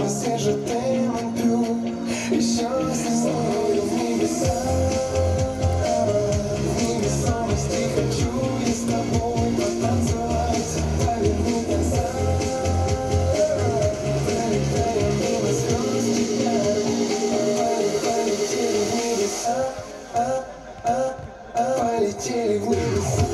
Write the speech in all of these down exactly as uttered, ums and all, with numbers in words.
Если же t'aime plus, еще с тобою в небеса. В небеса мости хочу я с тобой потанцевать до верни конца. Пролетая мимо звезд тебя, полетели в небеса, а, а, а, полетели в небеса.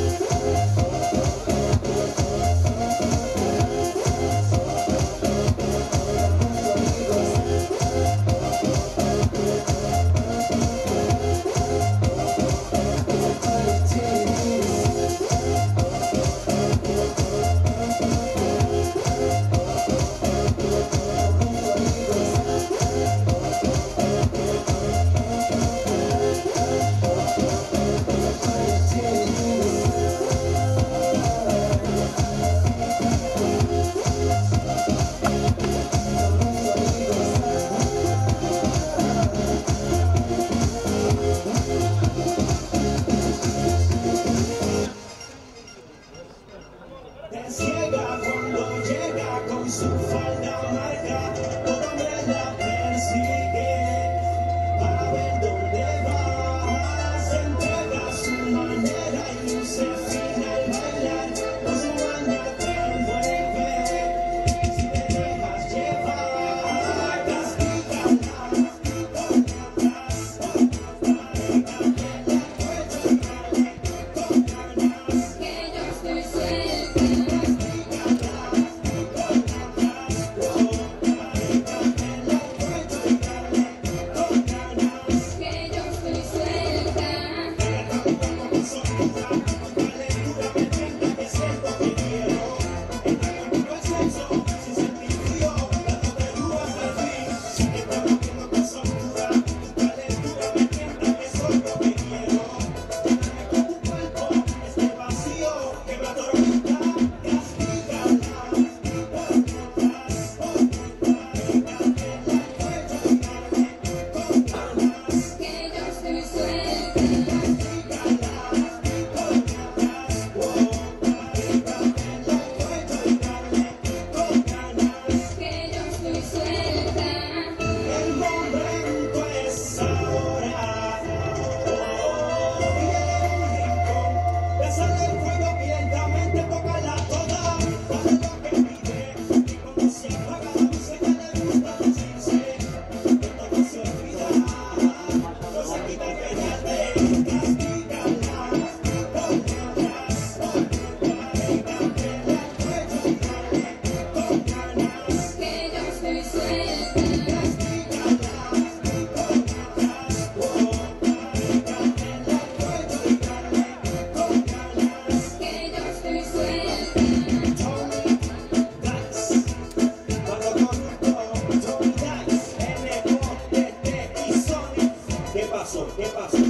Te ciega cuando llega con su falda amarga, toda me la persigue para ver dónde va. Se entrega a su manera y luce fina al bailar, con su maña te envuelve. Si te dejas llevar, castígala con ganas, con ganas, que yo estoy suelta. ¿Qué pasó?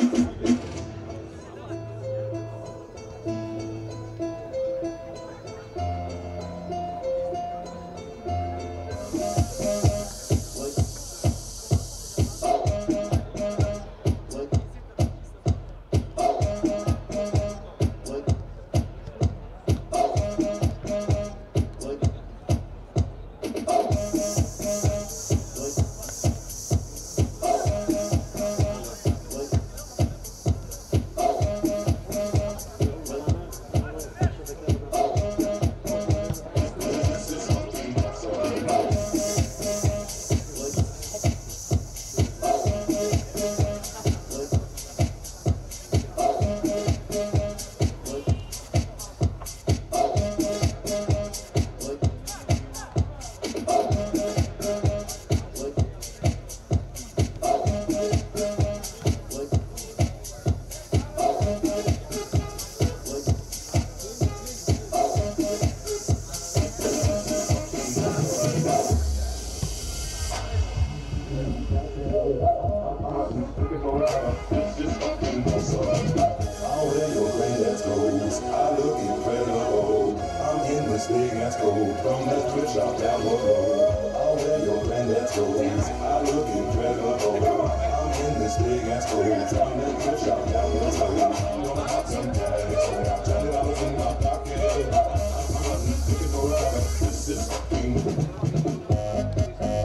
Big ass gold from that twitch shop down the road. I'll wear your granddad's clothes. I look incredible. I'm in this big ass gold from that twitch shop down the road. I'm gonna pop some tags. Twenty dollars in my pocket. I'm hunting, looking for a ride. This is fucking.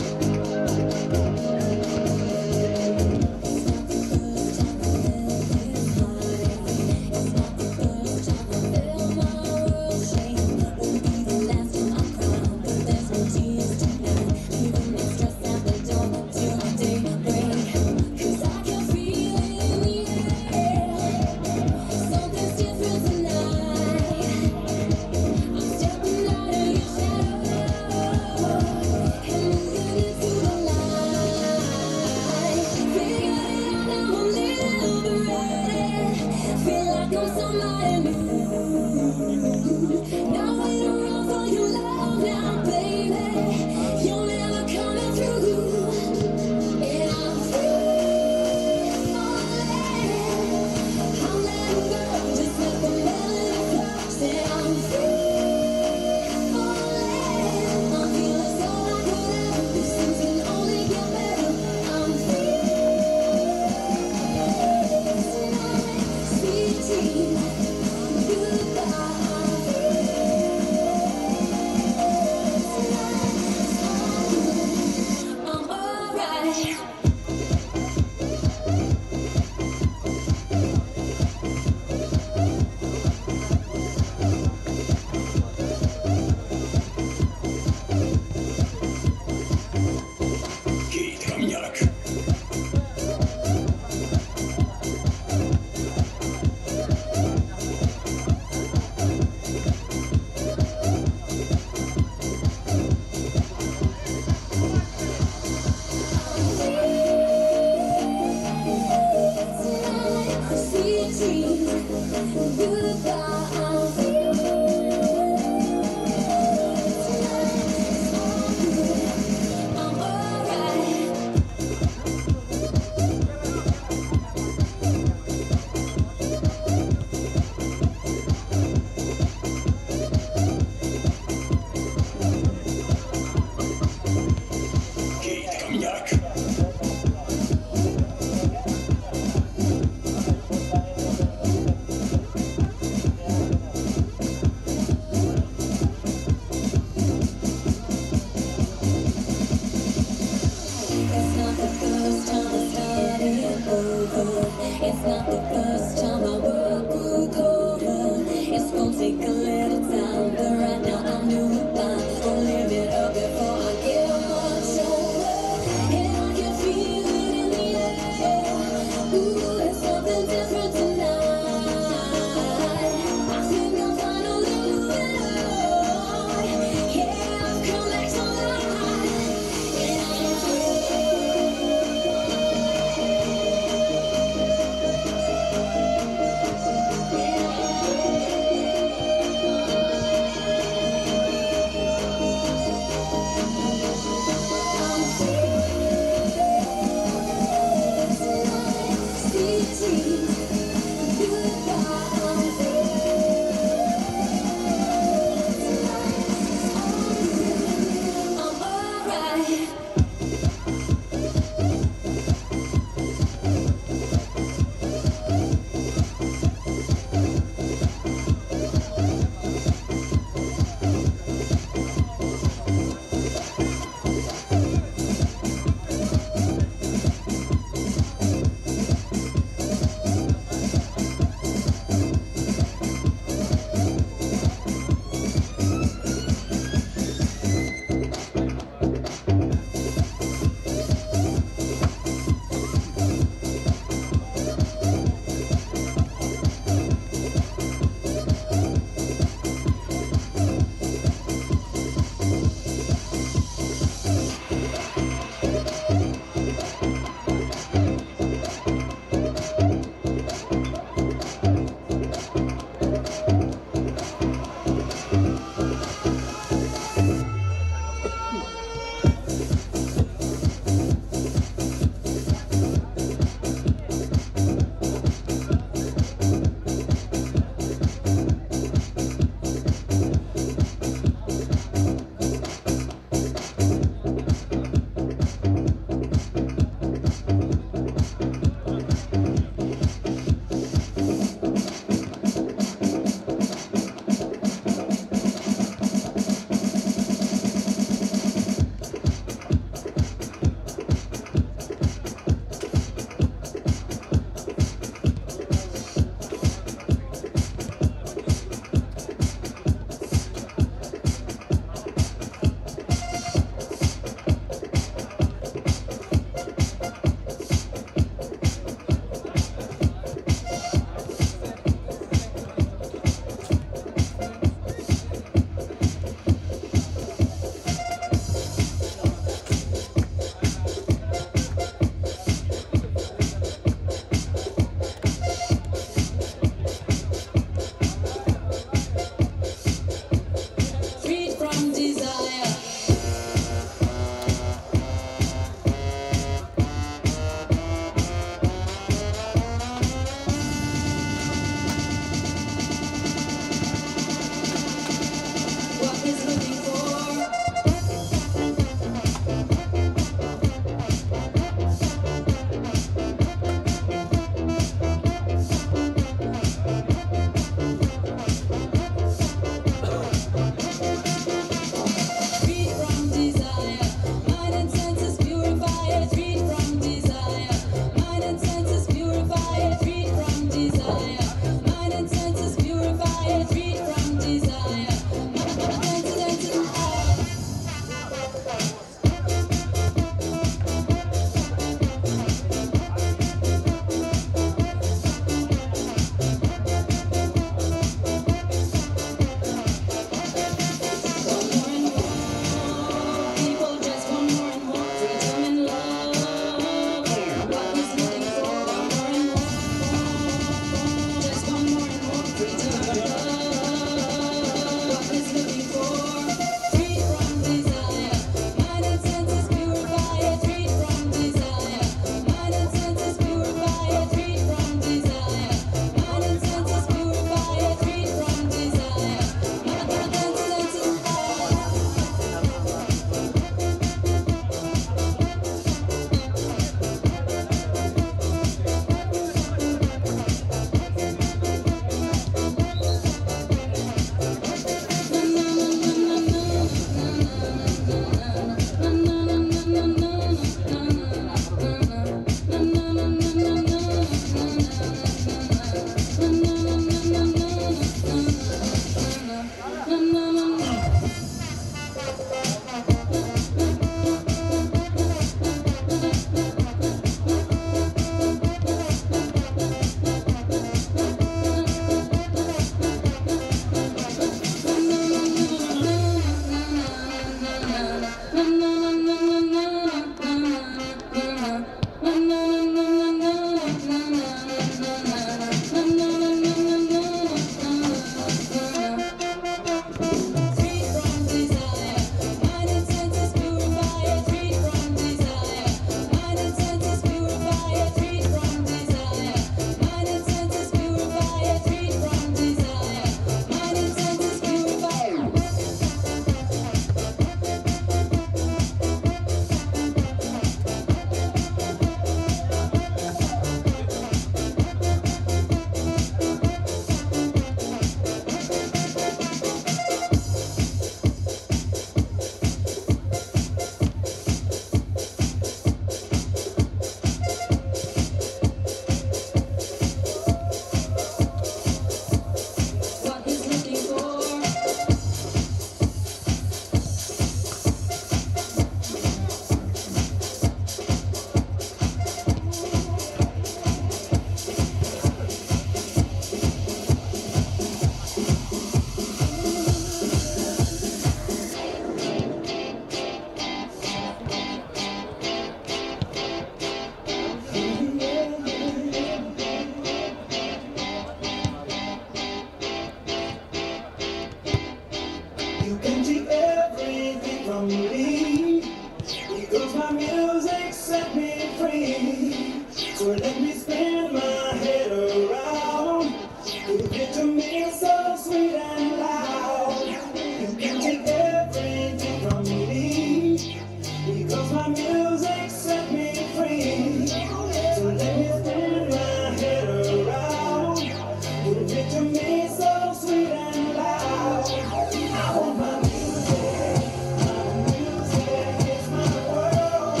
sweet and loud. You can take everything from me, because my music set me free. So let me spin my head around. Give it to me so sweet and loud. I want my music, my music is my world.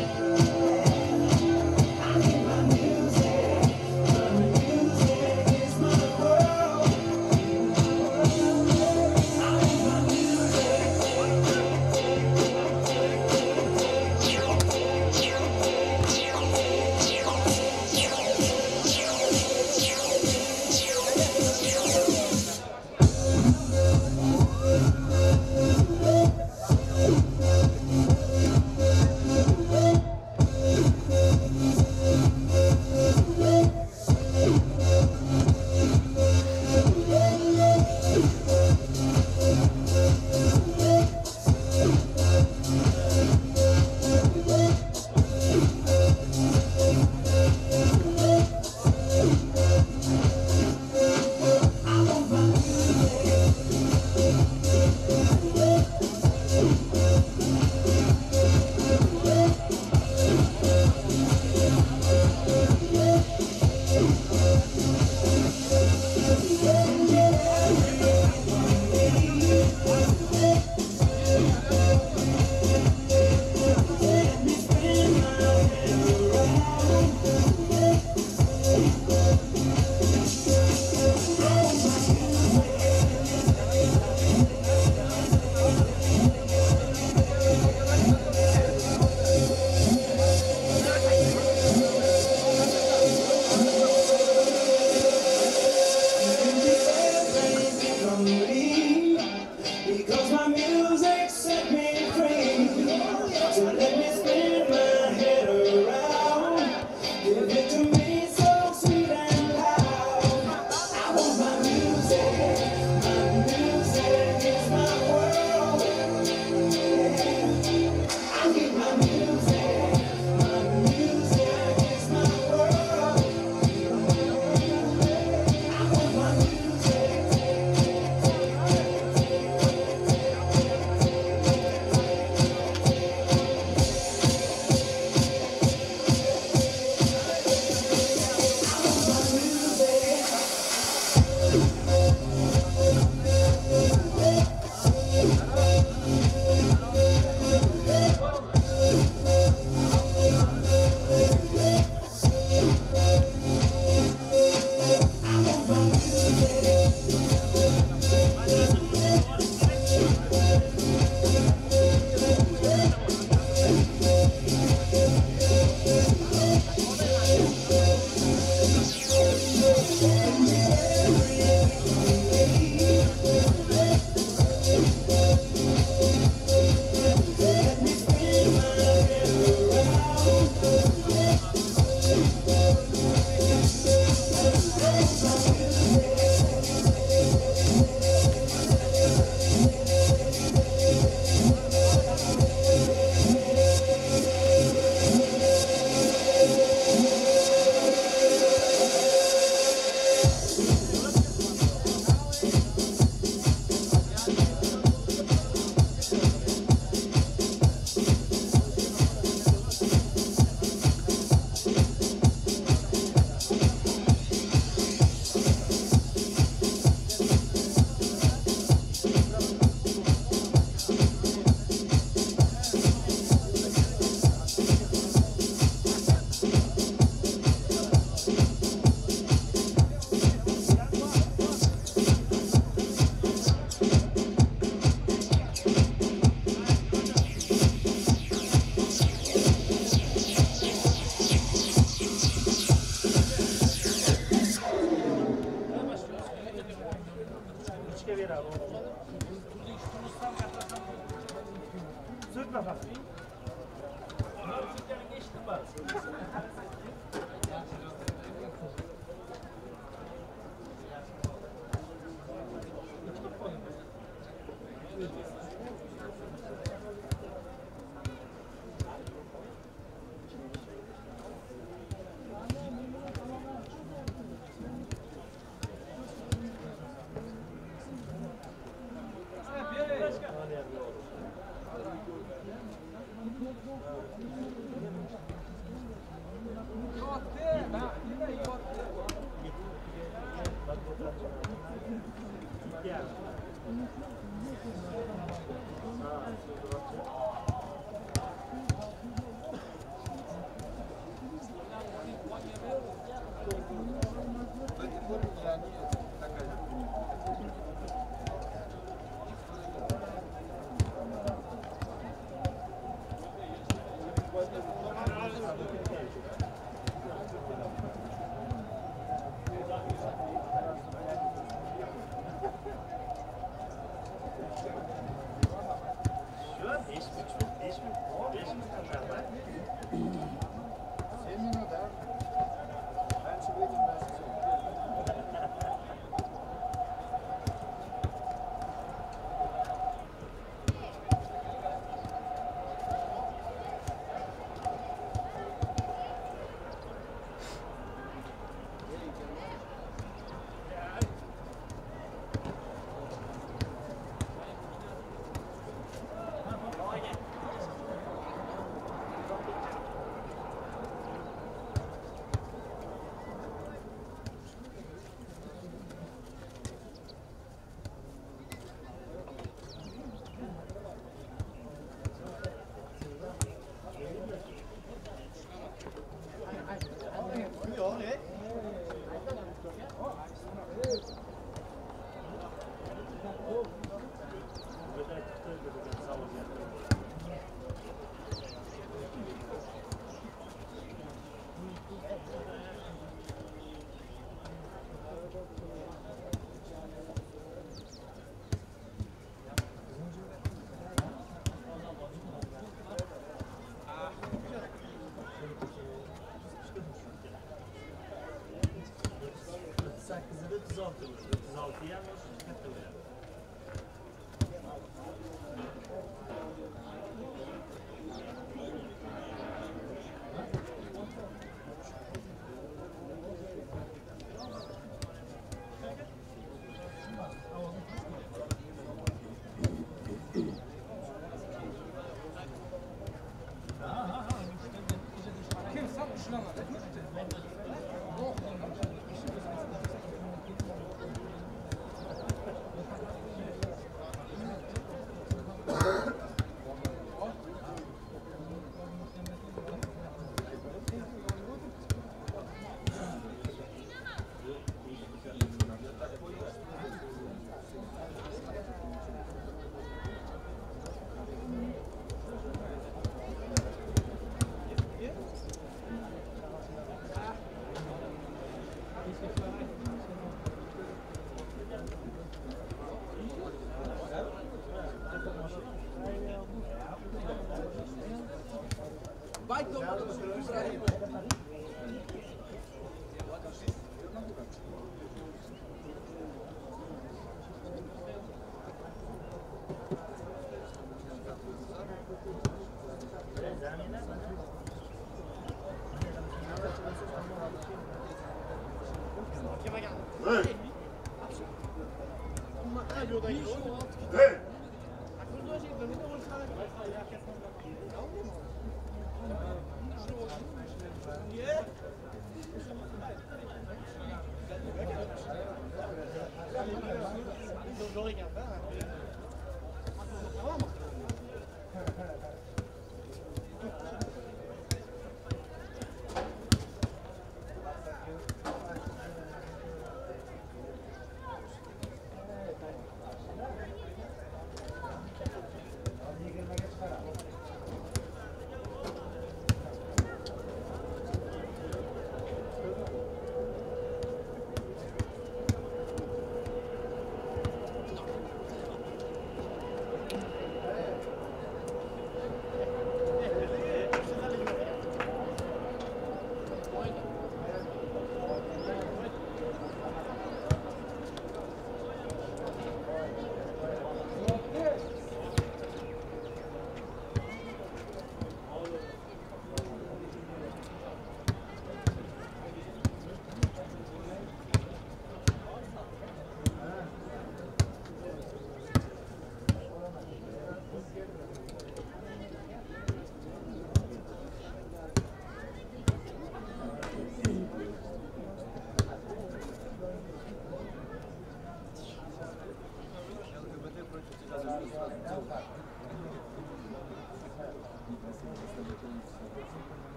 I need my music, my music is my world. I need my because my music set me free. So let me spin my head around. Give it to me so sweet and loud. I want my music, my music is my world. I need my music, my music is my world. I want my music. Sürtme bak. Geçtim bak.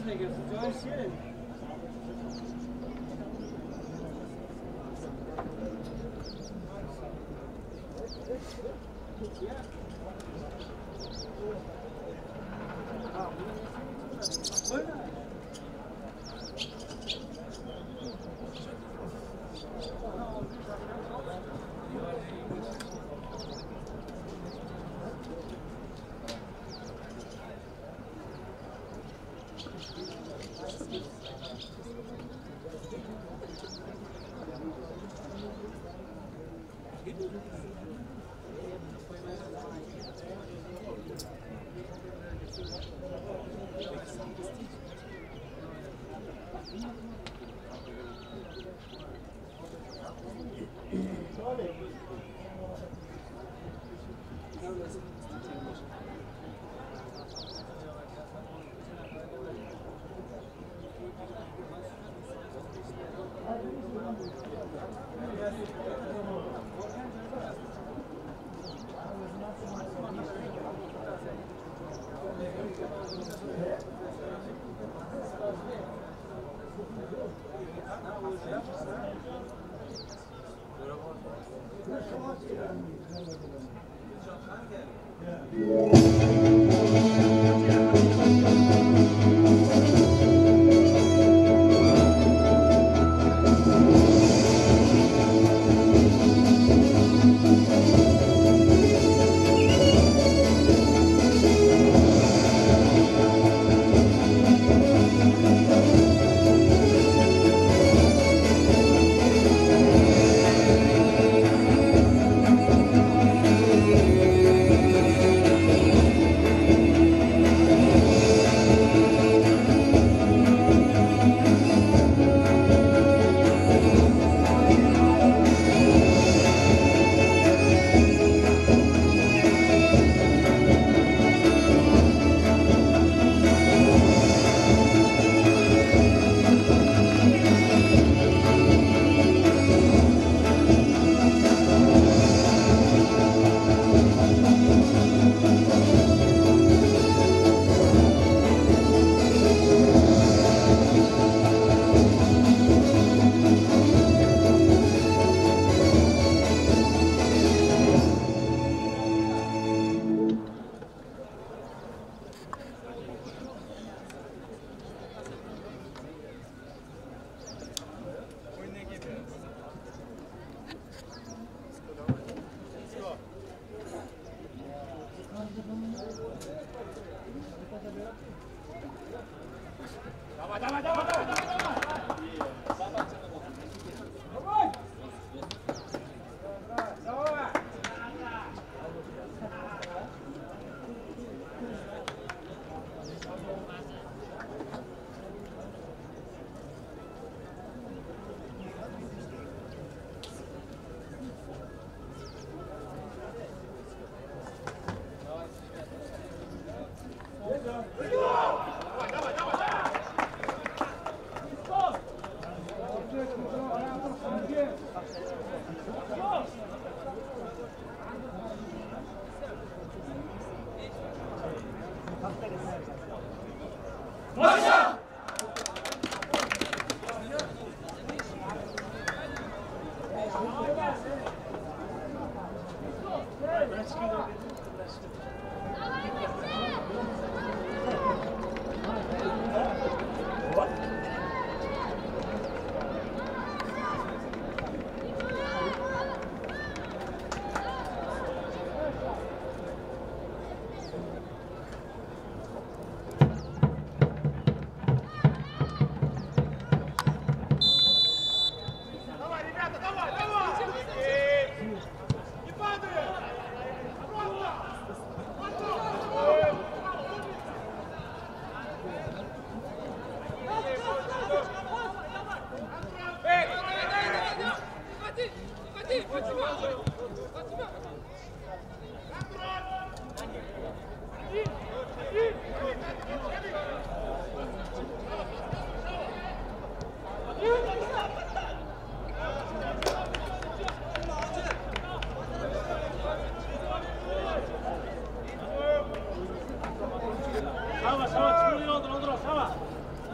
Sava, Sava, çıkıyor, oldur, oldur, Sava.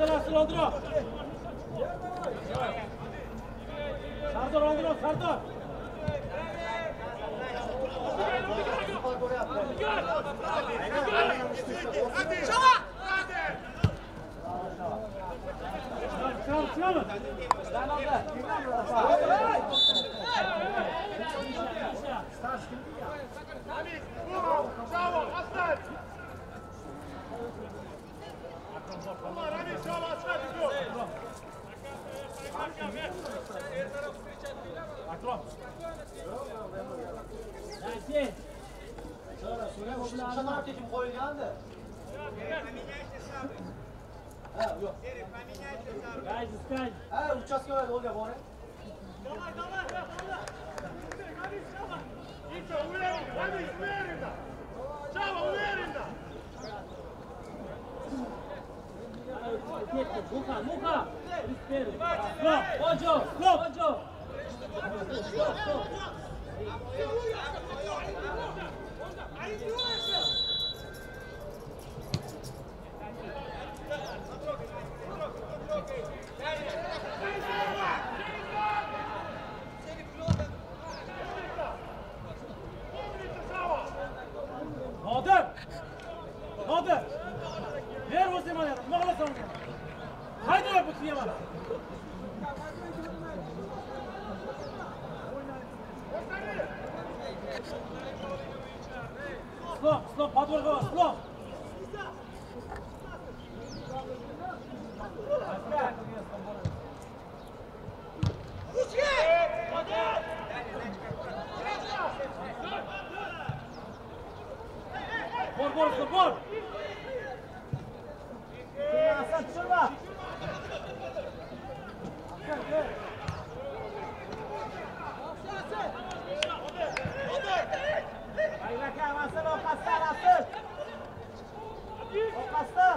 Aslan aslan Andro. Sardar Andro Sardar. Çıkalım çıkalım. Bravo, aslan! Umar, hadi şov aslan gidiyor. Gelsin. Şuna ateşim koyulgandı. Ha, yok. Guys, guys. Ha, uçaska var, olga bore. Давай, давай, давай! Ito, уверенно, hadi уверенно! Чава, уверенно! Muka, Muka. Espera. Stop, Ojo, stop, Ojo. Stop, stop. Nadir! Nadir! Ver o zaman ya, mağla sana. Haydi yap bu kıyama. Stop, stop, подворгова, stop. Bor, bor, stop, bor. Hasan şurada. Hayır, Hasan o kastan Hasan. O kastan.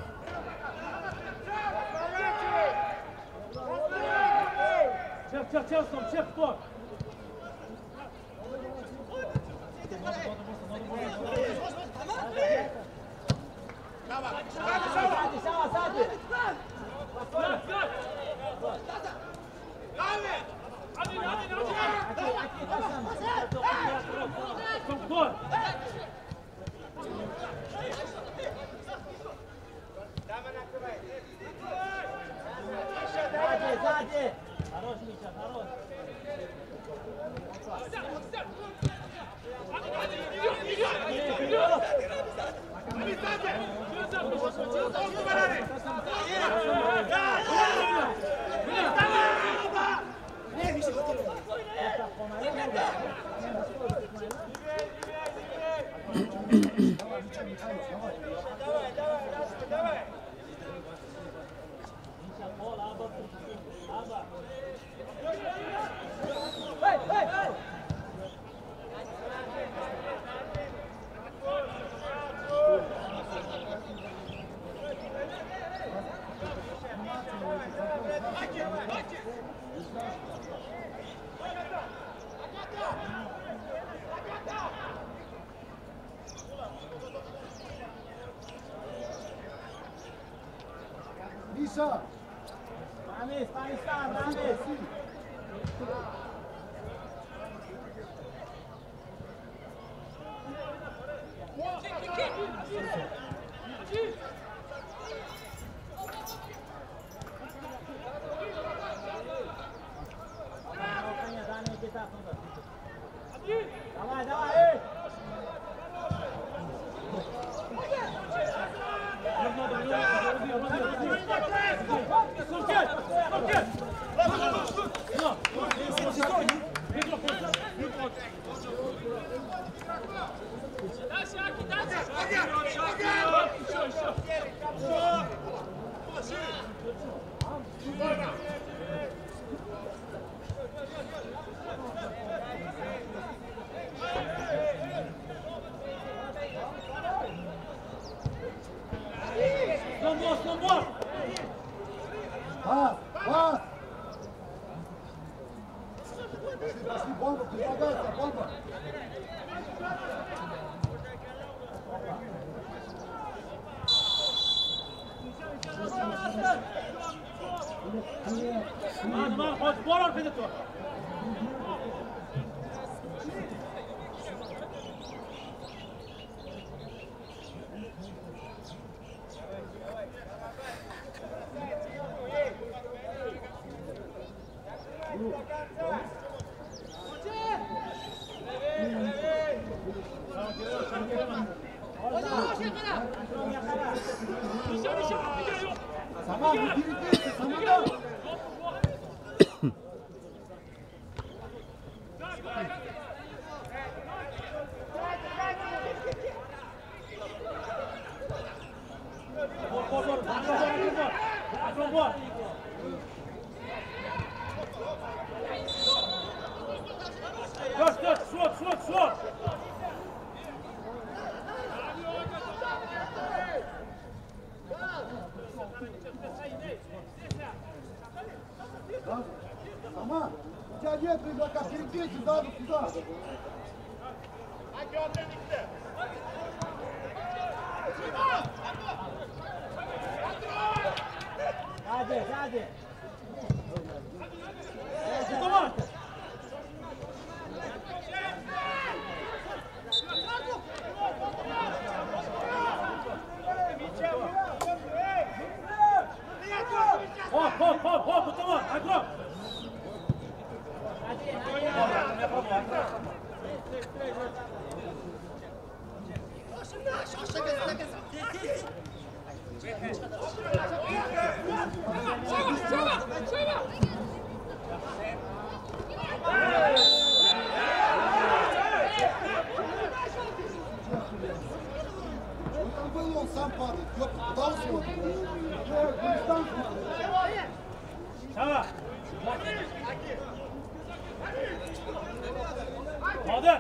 Çık, çık, çık, stop, çık, stop. Hadi, Şavas, hadi. Hadi, hadi, hadi! Aki, aki, taşlama. Stop, gol. Hadi, hadi. Хорош, Миша, хорош. Hey, hey, hey. Misha! Ramis, Pakistan, Ramis. Давай, давай, эй! Снова, снова! Пас! Пас! Пошли, бомба, предлагается, бомба! Hasan! Hadi man, hadi bor arkada tur. Sama, biri Sama'da. Bor, bor, bor. Bor, bor. Koş, koş, şut, şut, şut. Сама, у тебя нет игрока, перекройте сзади сюда. Сзади, сзади. Tamam. Hop, hop, hop, hop, tamam. Agro. Там был, он сам падает. Ёп, куда он смотрит? Гулистан смотрит. Tamam. Hadi.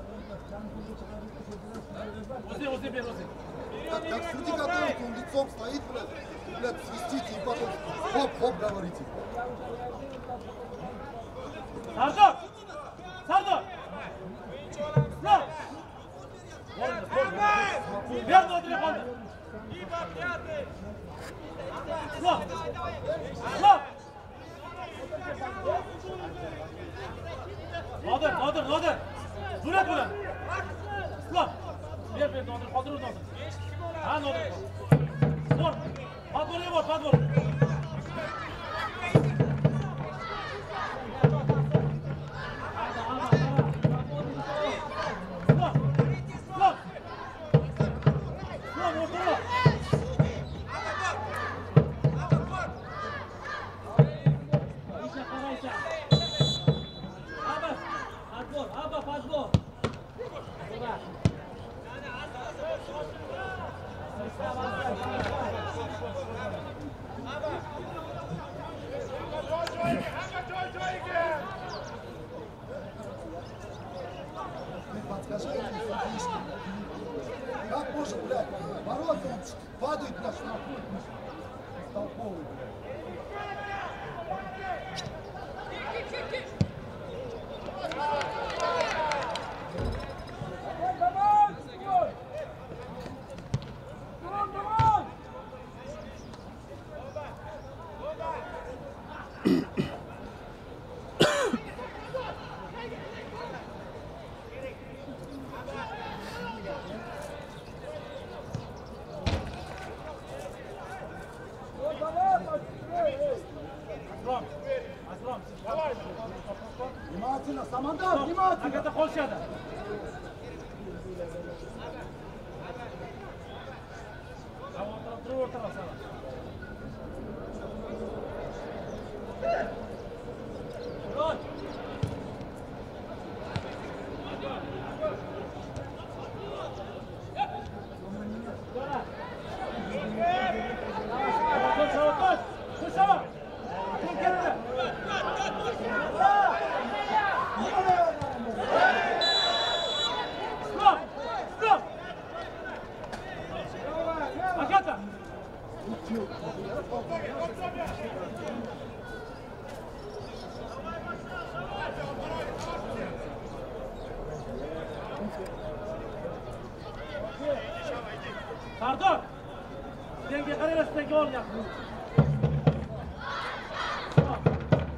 Узи, узи, бери, узи. Как, как судьи готовят, он лицом стоит, блядь, блядь, свистите и потом хоп-хоп говорите. Sardar! Sardar! Lan! Ver de telefonu. Lan! Lan! Nadir, Nadir, Nadir! Dur et bunu! Lan! Ver, ver, Nadir, kaldır onu Nadir. Ha, Nadir. Vur! Pat vuruyor, vur, pat vur. Подскажи, как можно, блядь, бороться, падает на штрафной, толковый, блядь. Внимательно, Саманда, внимательно! Hakata kol şada. Tamam, tamam, dur ortaya sana. Dur. Koş, koş, koş, koş. Kim geldi? Stop! Stop! Hakata! Sardar! Denge karayla denge ol ya.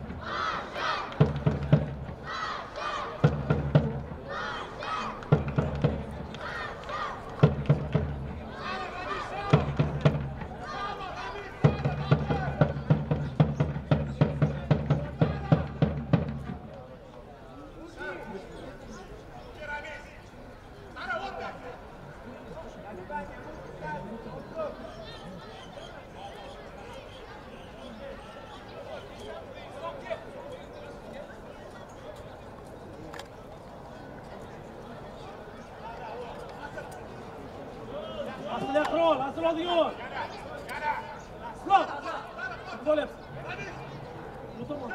ol, asıl oldiga ol. Islom. Bo'lyapsan. O'tirma.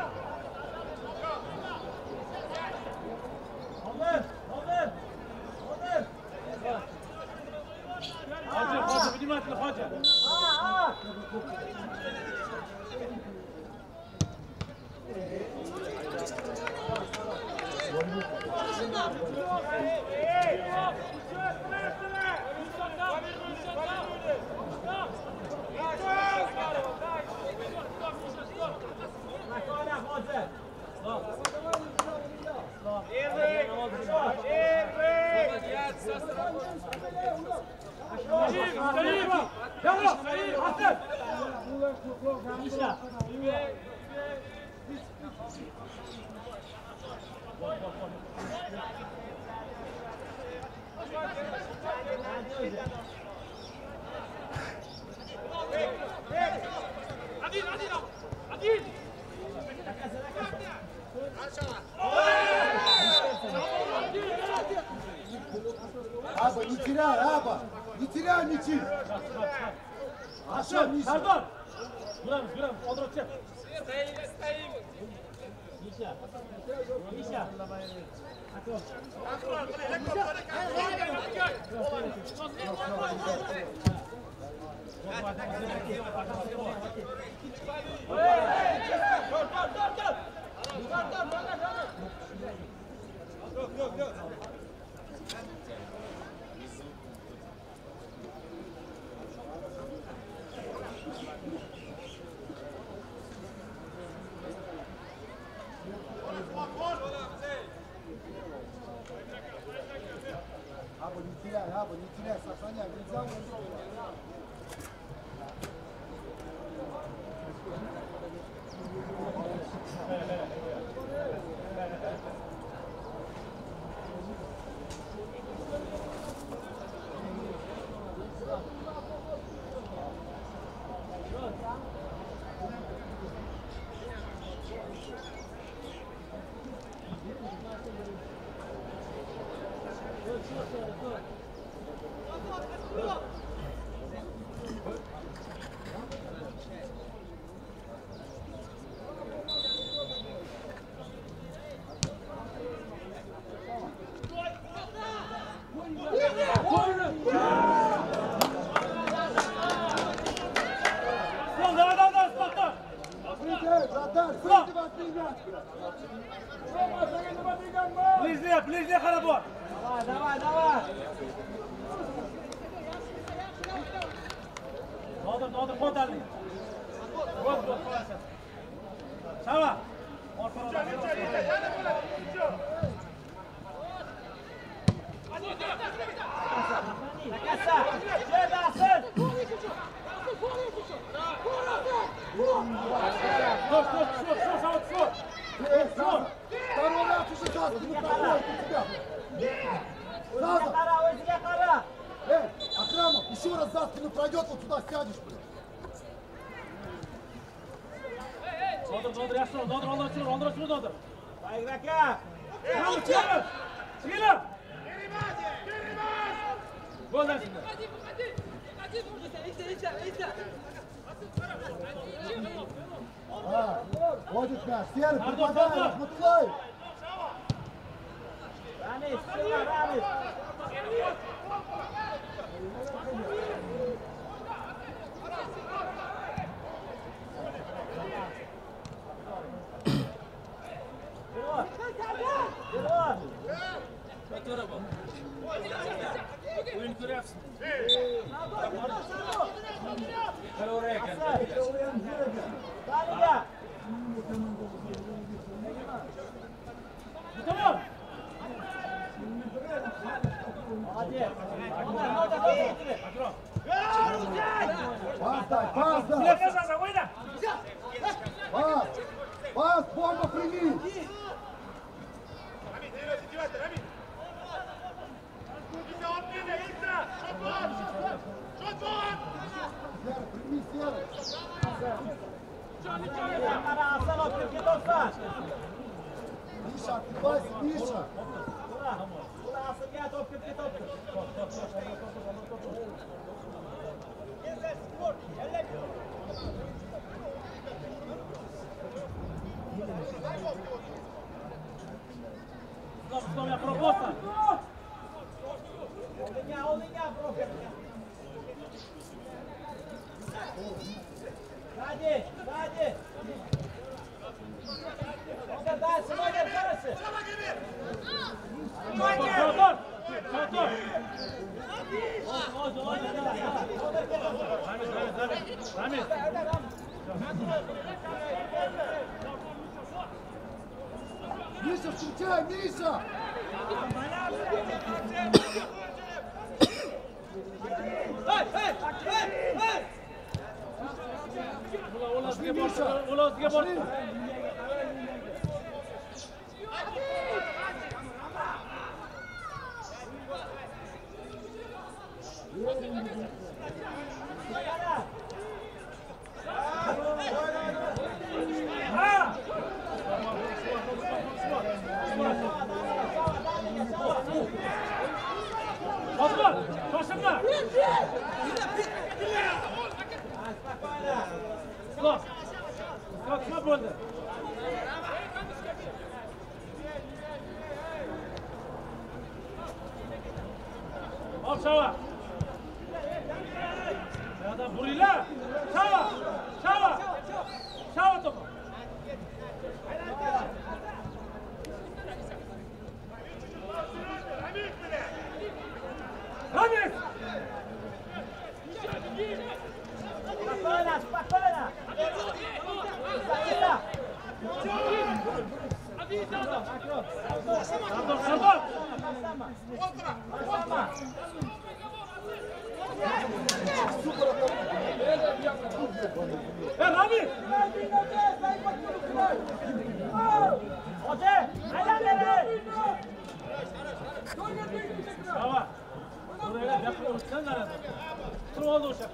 Hozir, hozir. Hozir. Hozir, hozir, внимательно, hozir. Ha, ha. Один, один, один! Аба, не теряй, Аба! Не теряй мячи! Asha, Sardor. Yuramiz, yuramiz, hozir o'tib. Стоим, стоим! Misha. Misha. Akrom. Аба, не теряй, Аба, не теряй, сохраняй, нельзя уйти. Islom, давай, давай, давай, Islom. Выйди, вратарь, выйди в отменять! Ближнее, ближнее qara bor. Давай, давай, давай. Nodir, Nodir, qo'talli. Gol, gol qo'yasan. Shama. Nakasa. Shebasin. Стоп, стоп, стоп, стоп, стоп, стоп. Эй, Саза! Второй мяч уже Саза, не проходит у тебя! O'ziga qara, o'ziga qara. Эй, Акрамов, еще раз за спину пройдет, вот сюда сядешь, блин! Nodir, Nodir, yaxshi ol. Nodir, oldir, chiqir, oldir, chiqir, Nodir. Baygir aka. Chiqir, chiqir. Chiqir. Goldan chiqdi. А, ходит мяч, Серый, Ардон, предлагай, Ардон. Рахматуллаев! Ramiz, chiqma, Ramiz. O'yin ko'ryapsiz. Daniga. Tamam. Hadi. Пас дай, пас дай! Qo'yasan, o'yna. Пас! Пас, бомба, прими! Серый, прими, Серый! Qara, Afzal olib ketolsan. Миша, открывайся, Миша! Ura, ura, Afzalga top kelib ketoldi. Sadi, sadi. Ogar dal, Ogar karası. Şator! Şator! Oz, oz, oz. Ramiz, Ramiz, Ramiz. Миша, встречай, Миша! Ulozga bosh, ulozga bosh. Osman, shoshilma. Stop. Stop, nima bo'ldi? Hop, Shava. Yo'da buringlar. Shava. Shava. Shava to'p. Ramiz! Spokojna, spokojna. Zaczyna. Sardor, Sardor! Sama. Sama. Hey, Ramiz! Hoca, aylan beri. Shava. Buraya gapga o'tsan narada. Turib oldi o'sha.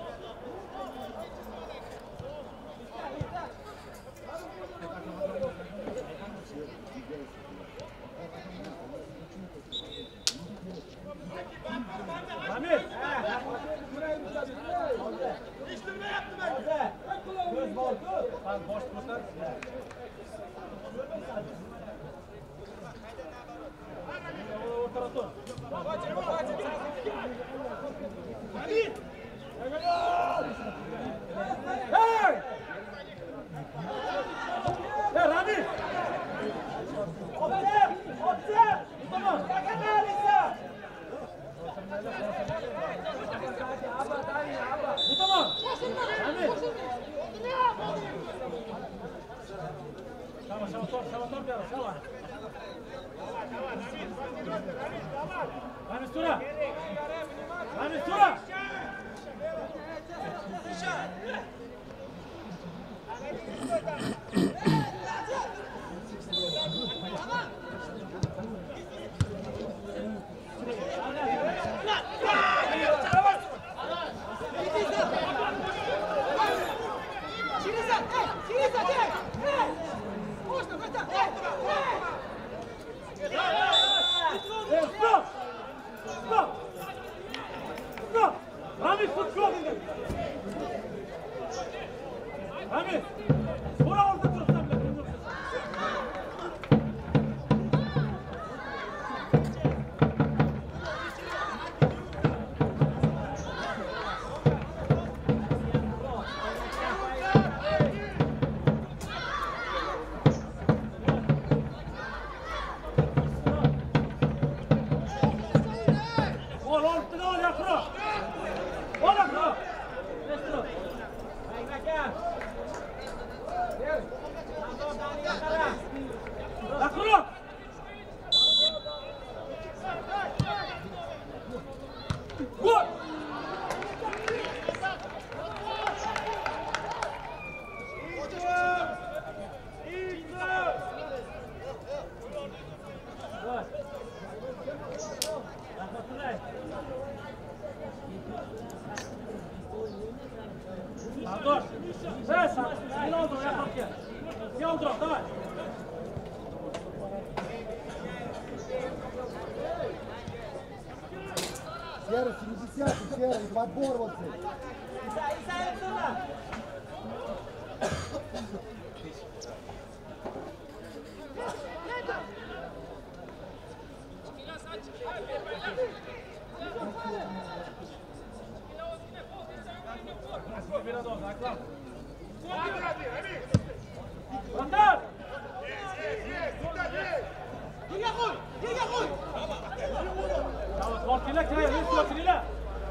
Ramiz! Hoca. Göz boldu. Sen boş ko'tar. O'rtada tur. Hey! Hey, Ramiz! Hoca, hoca. Tamam. Yakanalisa. Bu tamam. Ramiz! Şava, şava tor, şava tor bir ara, şava. Ramiz tura. Ramiz tura. Hey, stop! Stop! Stop! Ramiz tut şu adını. Ramiz! Sonra orada dursan bile. Ol, ol, ol, yakro! Ol, yakro! Yakro! Yakro! Gol! Sardor! Hey, Sardor! Gel oldu, yaklaşık gel. Gel oldu, давай! Серый, семидесятый, Серый, подбор вот здесь. İsa, İsa yapsana. Biraz Bandar! Yerga qo'y! Yerga qo'y! Tortinglar, kiraylar, hech tortinglar.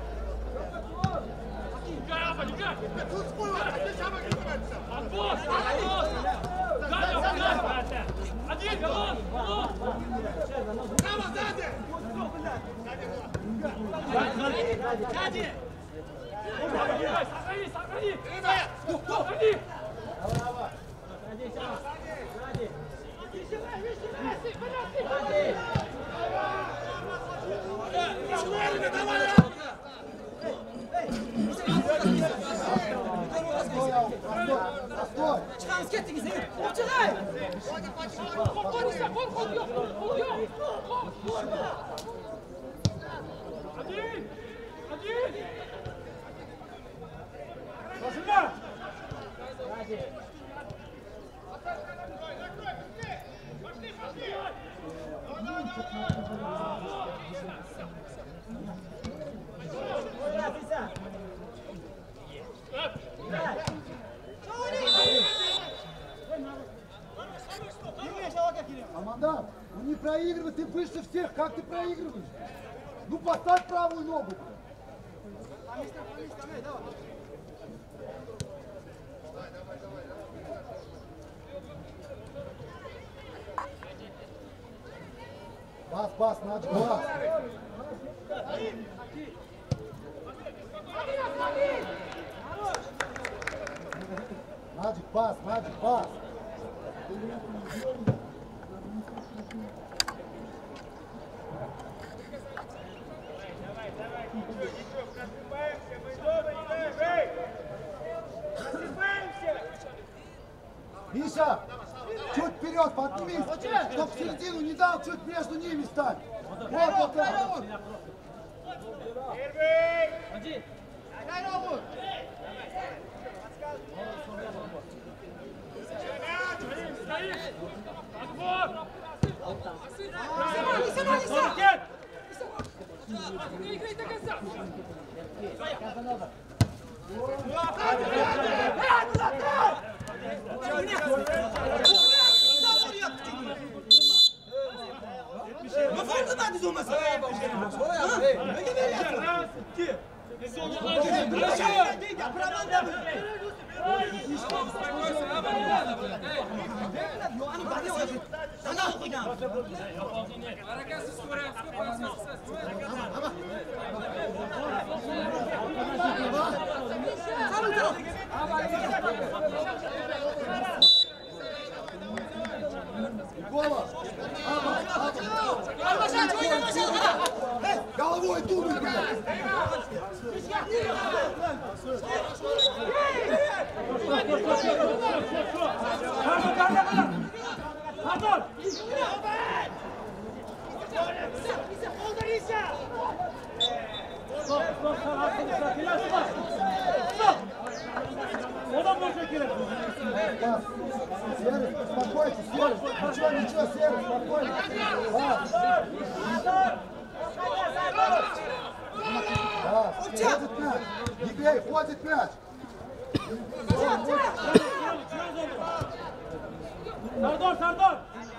Постой! Chiqamiz ketdingiz, ey! O'chig'ay! Qo'rqoningizda qo'rqon yo'q, qo'rqon yo'q. Adil! Adil! Boshinglar! Командант, ну не проигрывай, ты выше всех, как ты проигрываешь? Ну поставь правую ногу. Пас, пас, Надь, пас. Надь, пас, Надь, пас. Миша, чуть вперед поднимись, чтоб в середину не дал, чуть между ними стать. Вот, вот так. Ne farkı var biz olmasa? Öyle Голова. Головой думай, блядь. Пас. Серый, успокойся, Серый. Ничего, ничего, Серый, спокойно. Пас. Пас. Ходит мяч. Не бей, ходит мяч. Sardor, Sardor!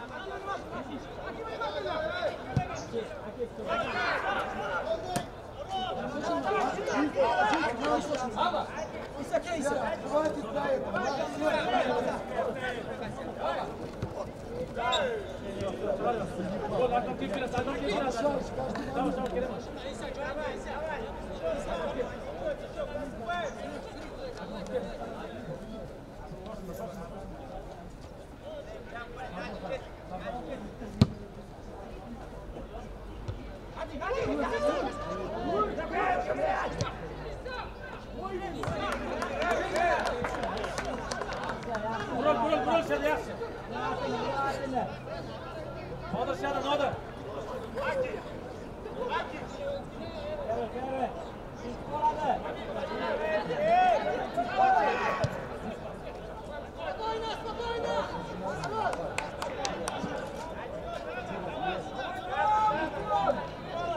Хватит на это. Gol, Hakan tek biraz, Hakan tek biraz. Tamam, tamam, Kerem. Burul, burul, burul, sen ya. Nodir, sen Nodir.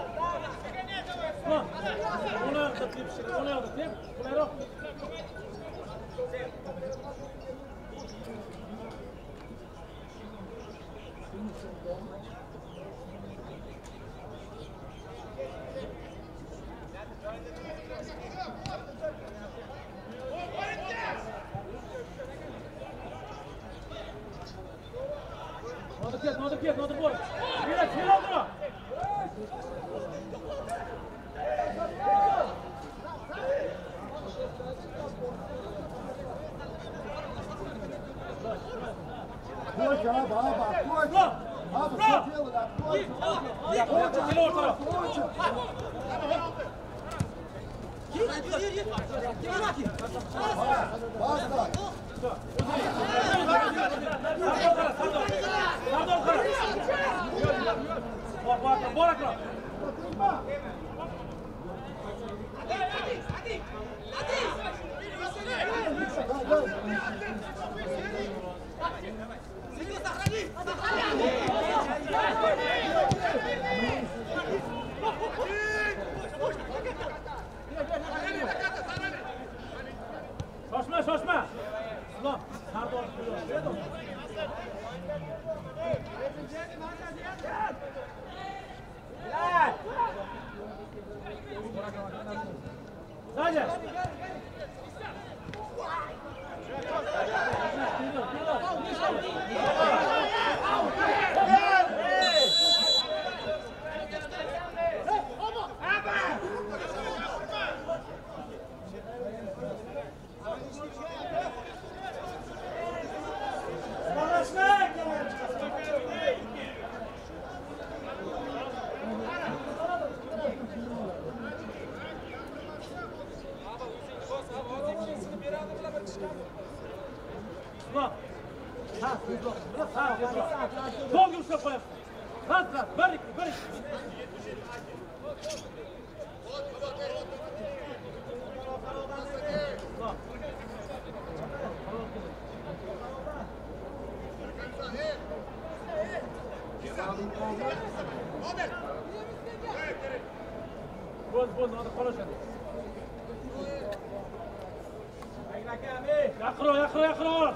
Onu yaptı, onu yaptı. Kulero. ket, nodir ket, nodir bor. Mira, sen oldir. Koç abi abi koç. Bravo. Abi Bravo. koç yıllar koç. Ya, Koç sen ortaya. koç. Basta. Sardor qara. Bor, bor, bor aka. Shoshma, shoshma. Islom, Sardor. Zaja. To'g'ri ushlab qo'yapsiz. Rat, rat, bir, bir. Bo'l, bo'l, hadi qolishadi. Yaqinroq, yaqinroq, yaqinroq.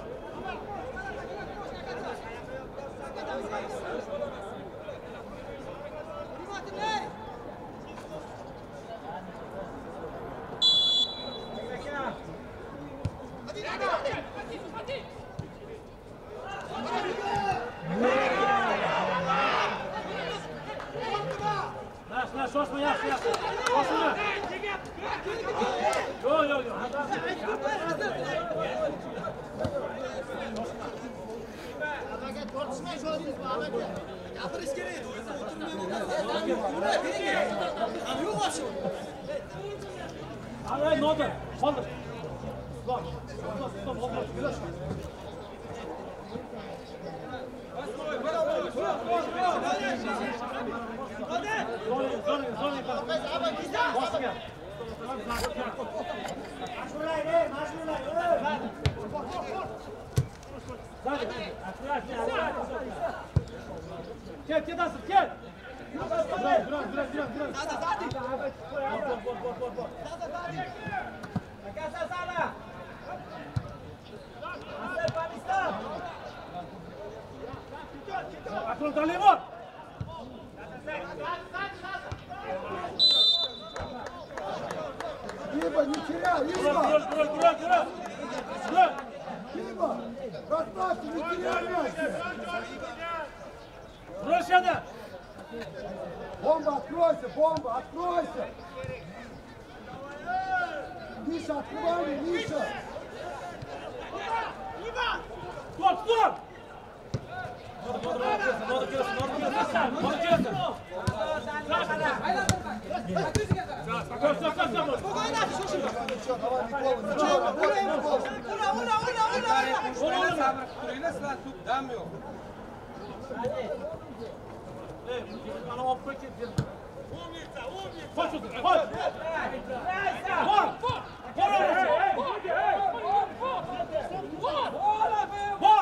Nash, nash, shoshma, yaxshi, yaxshi. Shoshma. Yo'q, yo'q, yo'q. Gapirish kerak. Avay, nodir. Qoldir. Islom, Islom, Islom, oldir. Zoning, zoning, zoning. Bosga. Mashhurlar, ey, mashhurlar. Kel, ketasiz, kel. Yurang, yurang, yurang, yurang, yurang. Bor, bor, bor, bor. Akrom Talimov. Иба, не теряй, Kurol, Иба. kurol, kurol, kurol, kurol. Kurol. Иба, расставьте, не теряй мяч. Kurolishadi. Бомба, откройся, бомба, откройся. Миша, открывай, Миша. Gol, gol. Nodir, nodir, nodir kelsin, nodir kelsin, nodir kelsin. Koş, koş, koş, koş. Ничего, давай, Микола, ничего, давай, Микола. Ey, bana olib qo'y ketdi. Qoch o'tir, qoch. Bor. Bor. Bor.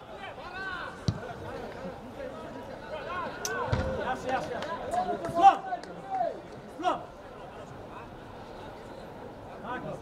Yaxshi, yaxshi. Islom. Islom. Haka.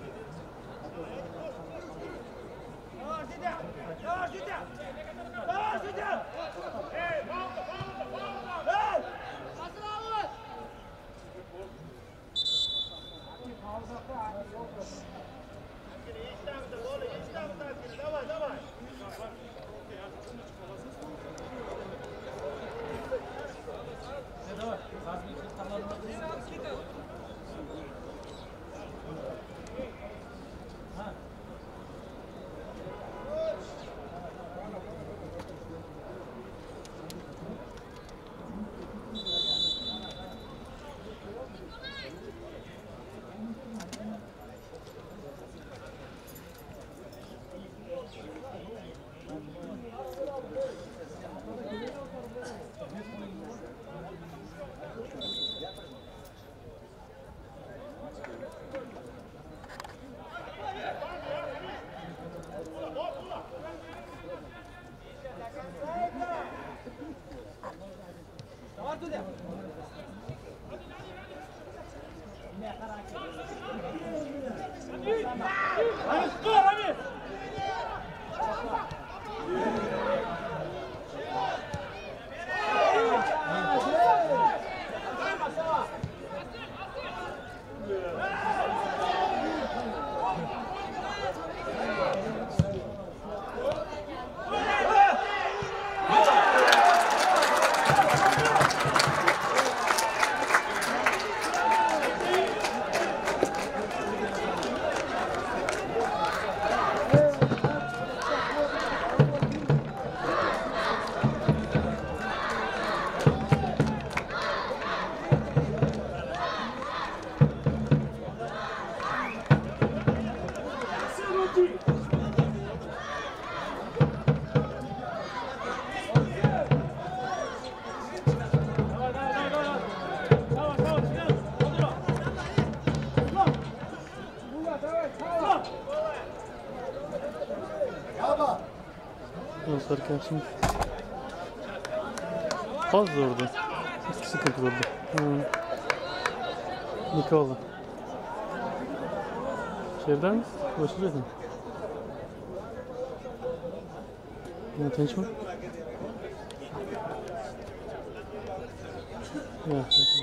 Sarı şimdi. Fazla orada. Eski sıkıntı oldu. Hmm. Nikola. Şeyden başlayacak mı? Ne tanış mı? Ya.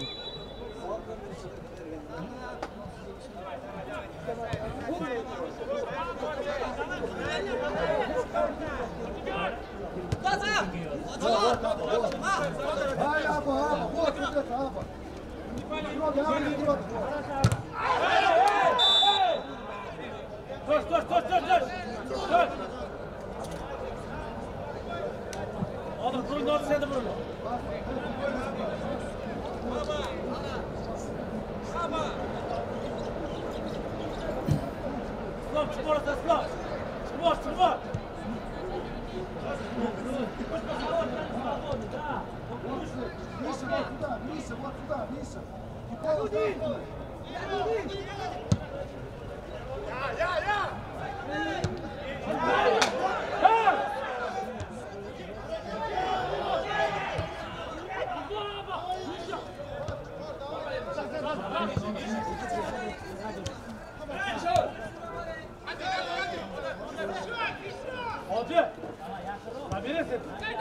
Ай, Аба, Аба, вот, вот это, Аба. Трогай, Аба, не трогай. Стой, стой, стой, стой, стой! Стой! Oğlum, Bruno, orada sen de Bruno. Slom, çık orası, Slom! Çık boş, çık boş! Миша, вот туда, Миша, вот туда, Миша. Никола, Hoca! Tabiresin!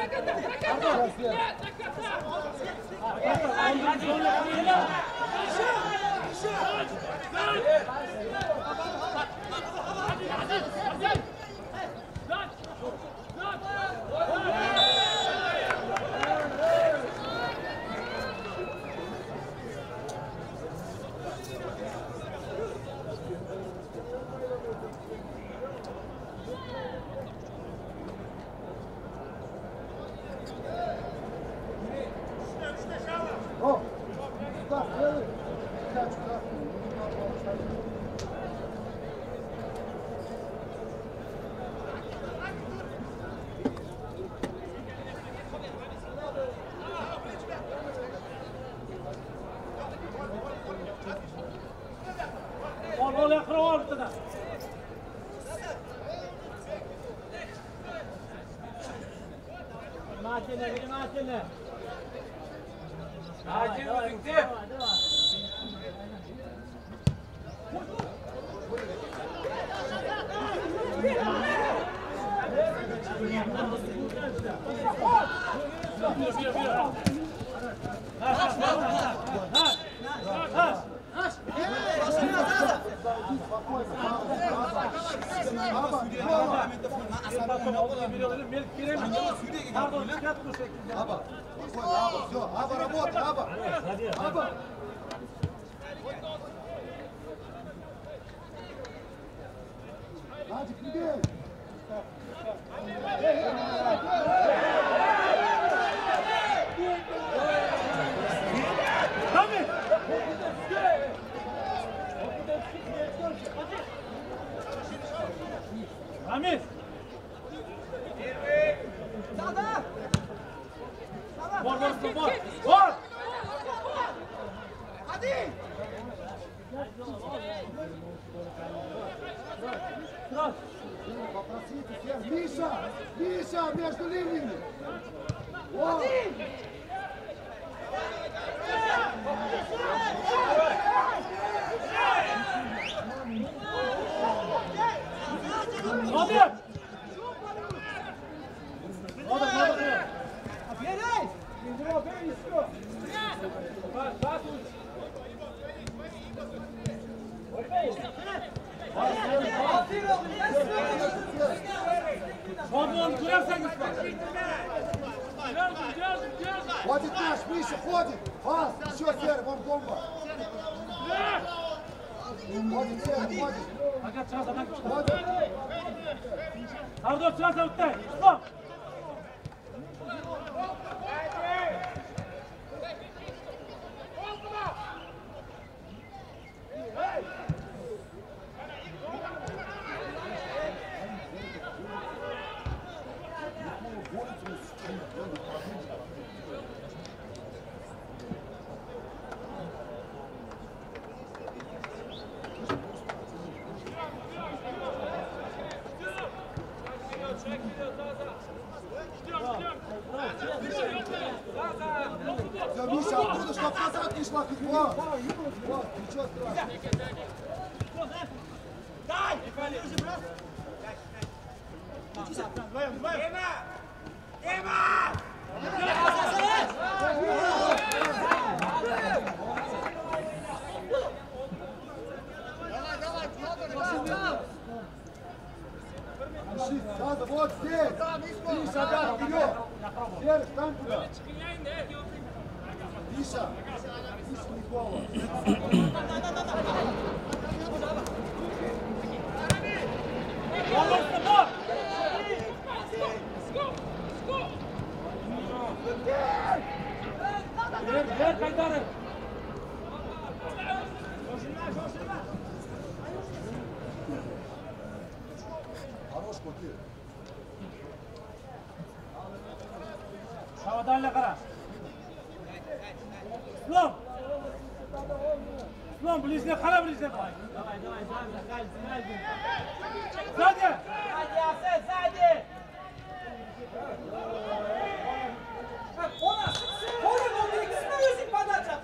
О, сюда, делай. Сюда, сюда. Ol, ol, yakın ol ortada. Makine, bir makine. Acil gözüktü. Аба, спокойно, Аба, все, Аба, работай, Аба. Аба. Надик, не бей. Амир! Бор, бор, бор! Бор! Попросите всех. Миша, Миша, между линиями. О! Молодец! Молодец, молодец! Свободно, курясанец! Ходит наш, Миша, ходит. Пас, еще серый, вон бомба. Ходит серый, ходит. Ага, час, ага. Ходит. Сардор, час, отдай! Стоп! Все, Миша, оттуда, чтоб назад не шла фигура. Вот, ничего страшного. Дай! Вдвоем, вдвоем. Ищи, надо, вот здесь. Три шага вперед. Серый, встань туда. Миша, Миша Никола. Ver, ver kaydarı. Хорош, Коти. Havadanla kara. Slom. Slom, blizne kara blizne. Давай, давай, давай, сзади. Сзади. Сзади, Асет, сзади. Ona! Ona golü ikisine yüzük badacak.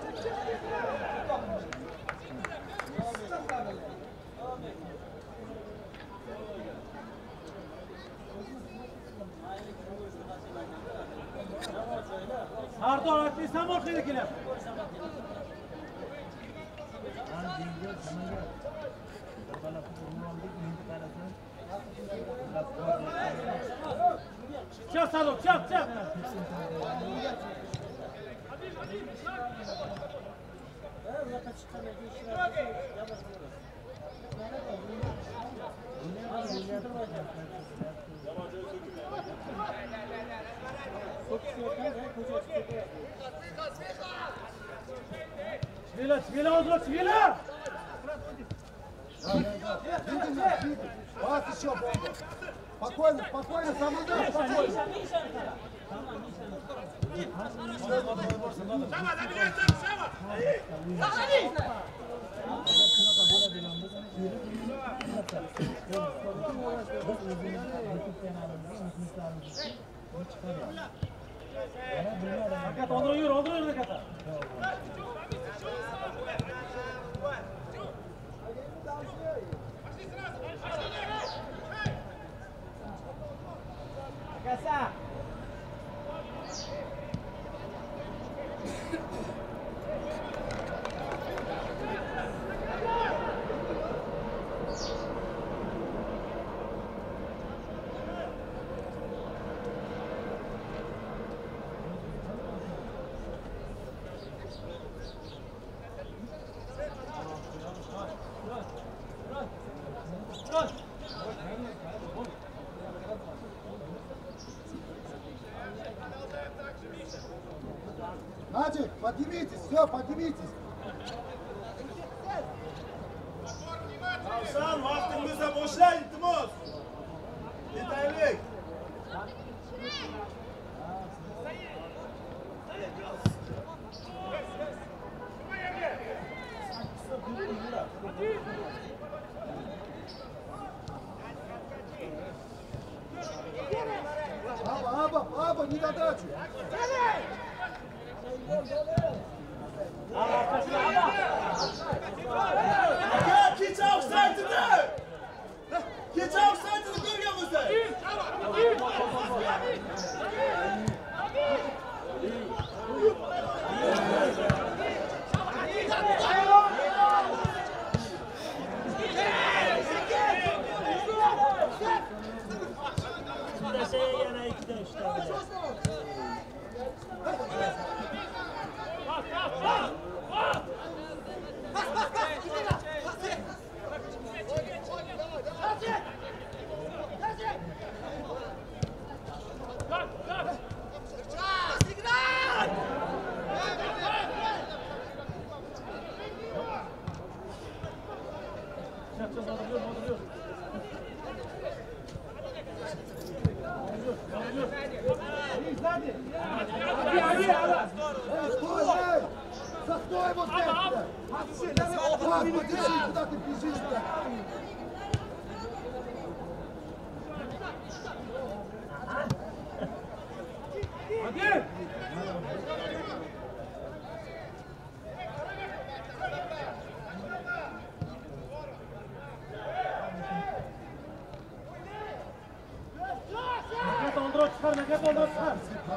Pardon, atli samor qildi kelar. Çap Salom, çap, çap. Çivila, çivila oldu, çivila. Видим нас, видим. Вас еще бомба. Спокойно, спокойно, самодай, спокойно. Сама, забирай, Сама! Hakat, oldur yürü, oldur yürü Hakat'a. Hakat'a. Надик, поднимитесь, все, поднимитесь. Tavşan, vaktimize boşla iltimos. Yeterlik. Аба, аба, аба, не до дачи. Gel, keç offside'ını. Keç offside'ını görüyor musun? Стой, эй! Застой вот это! Вот, подержи, куда ты бежишь-то? Nazar, nega bo'lmasdan.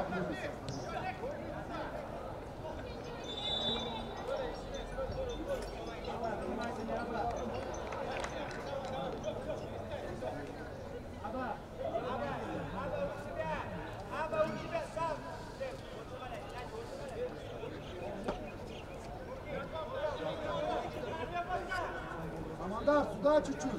Командар, сюда чуть-чуть.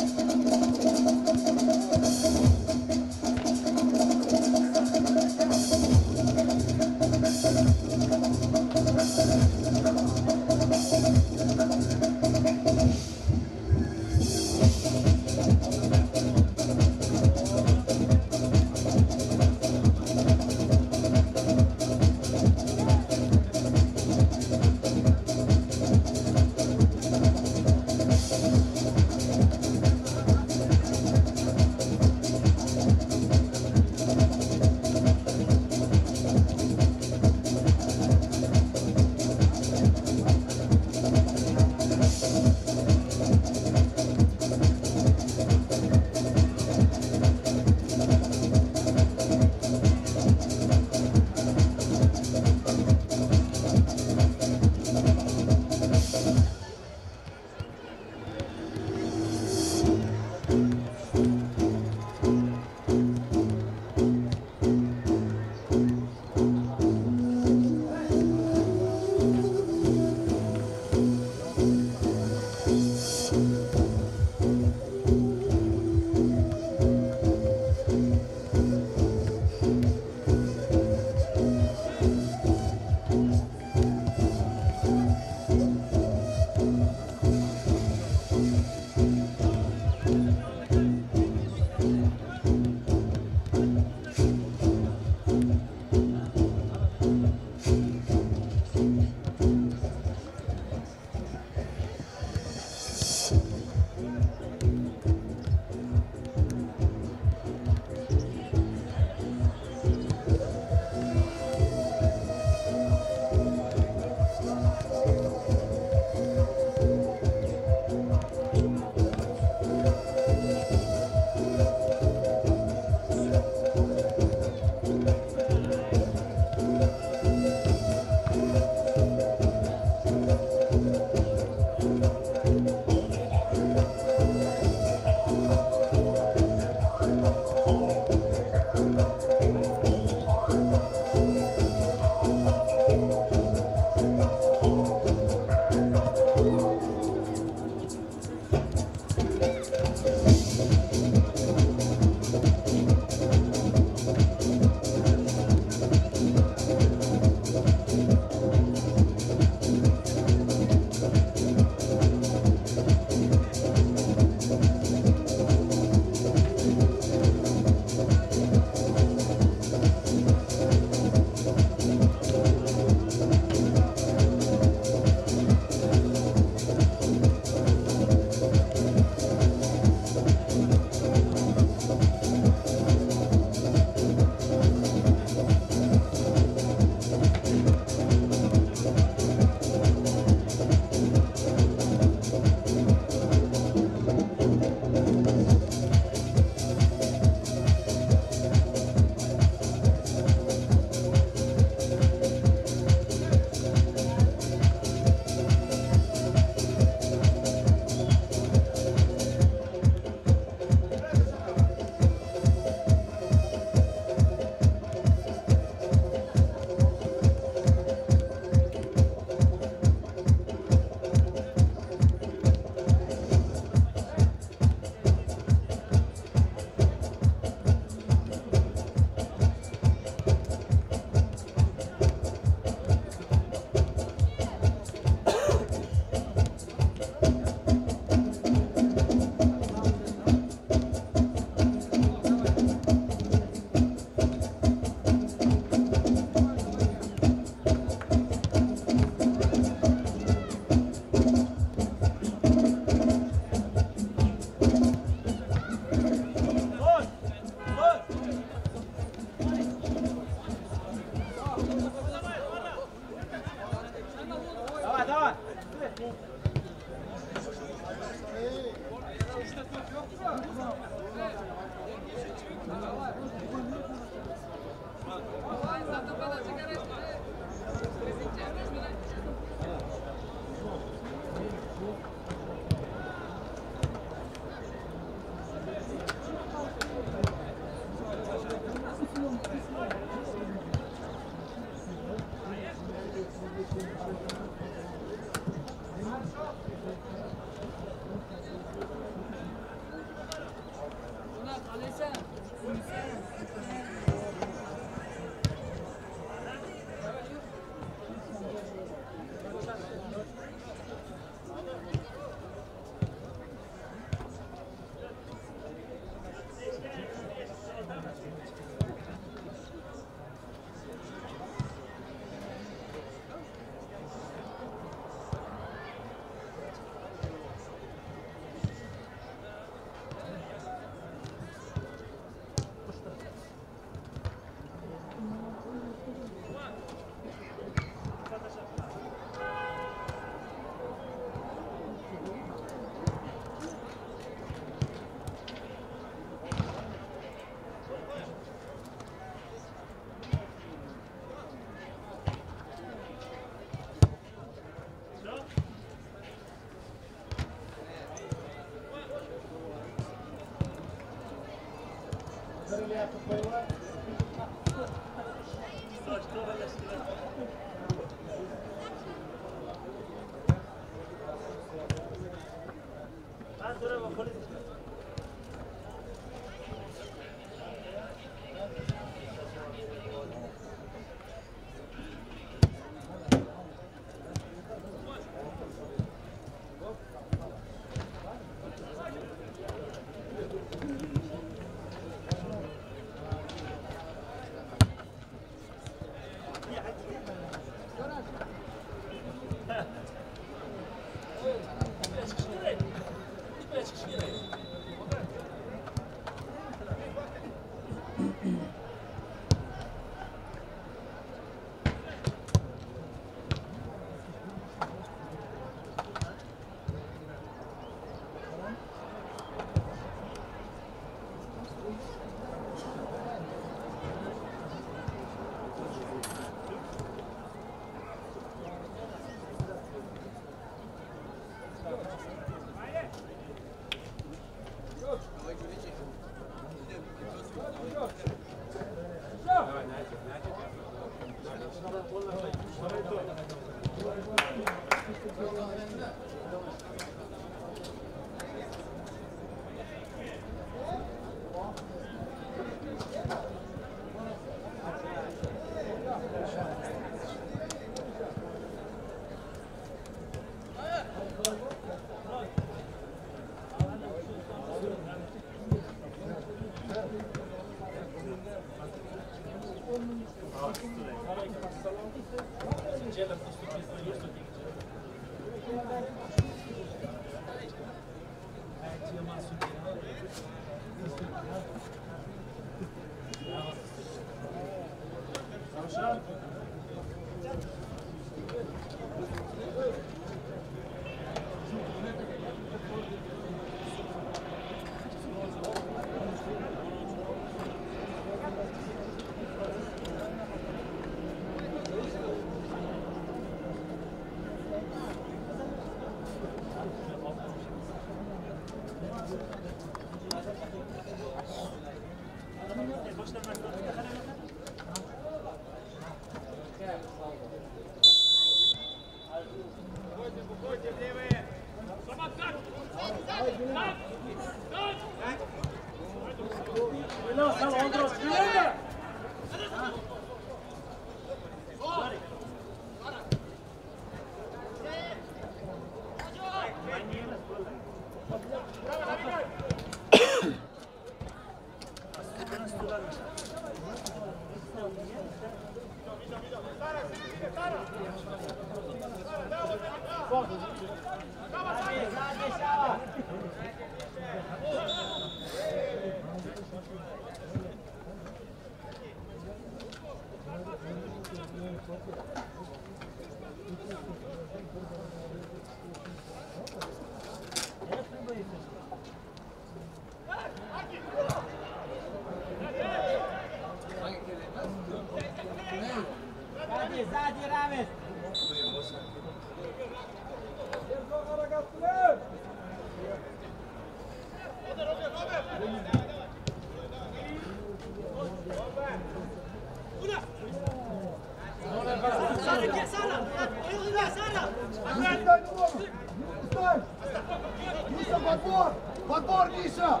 подбор! Подбор, Миша!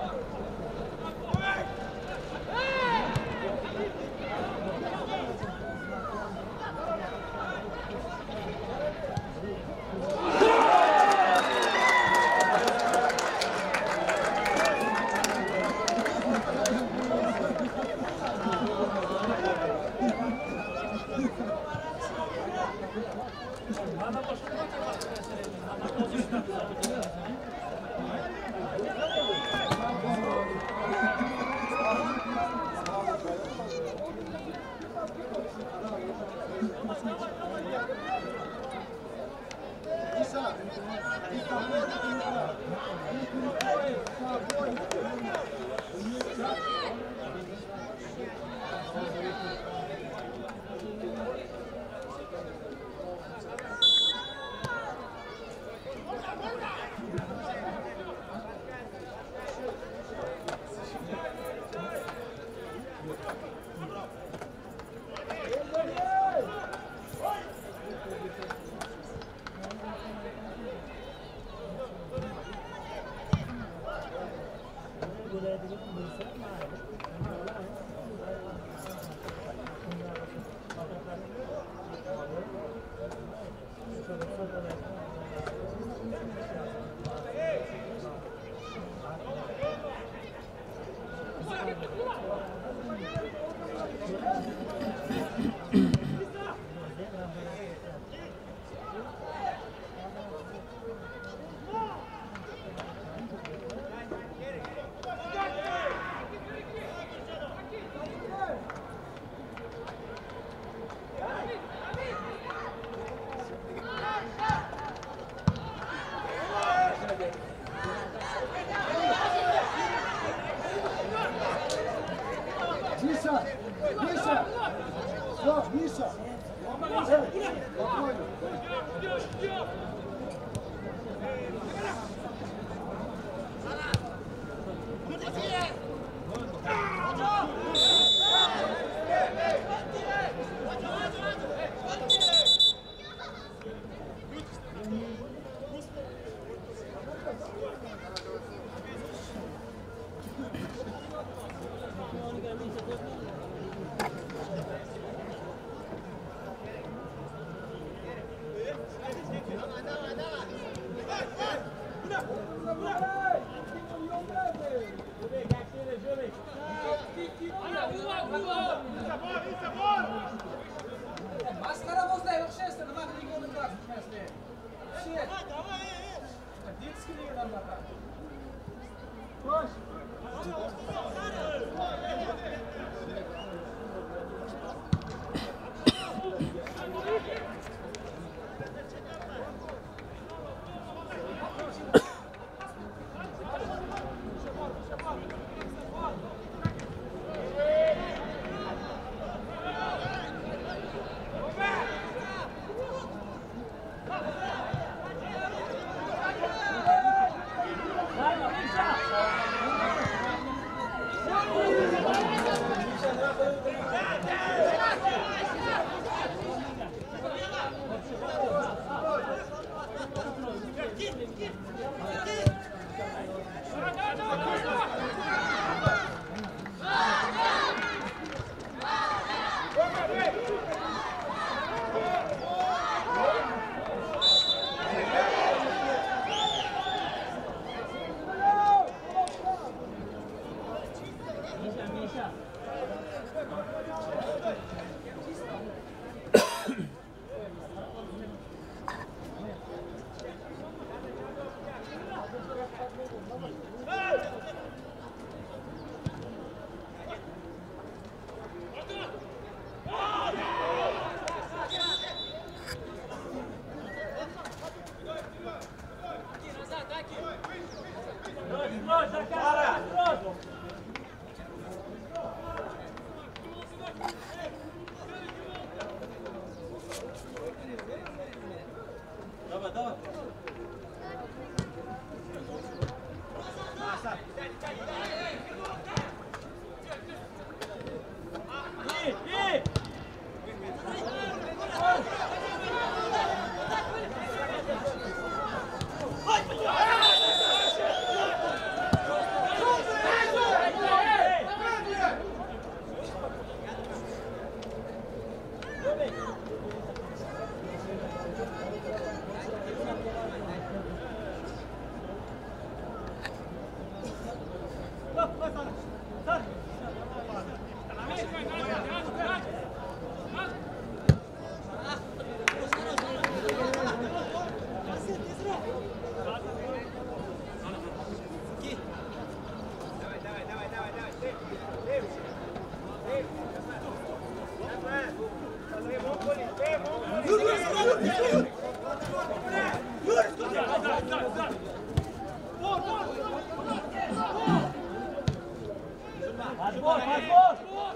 Hadi gol, hadi gol.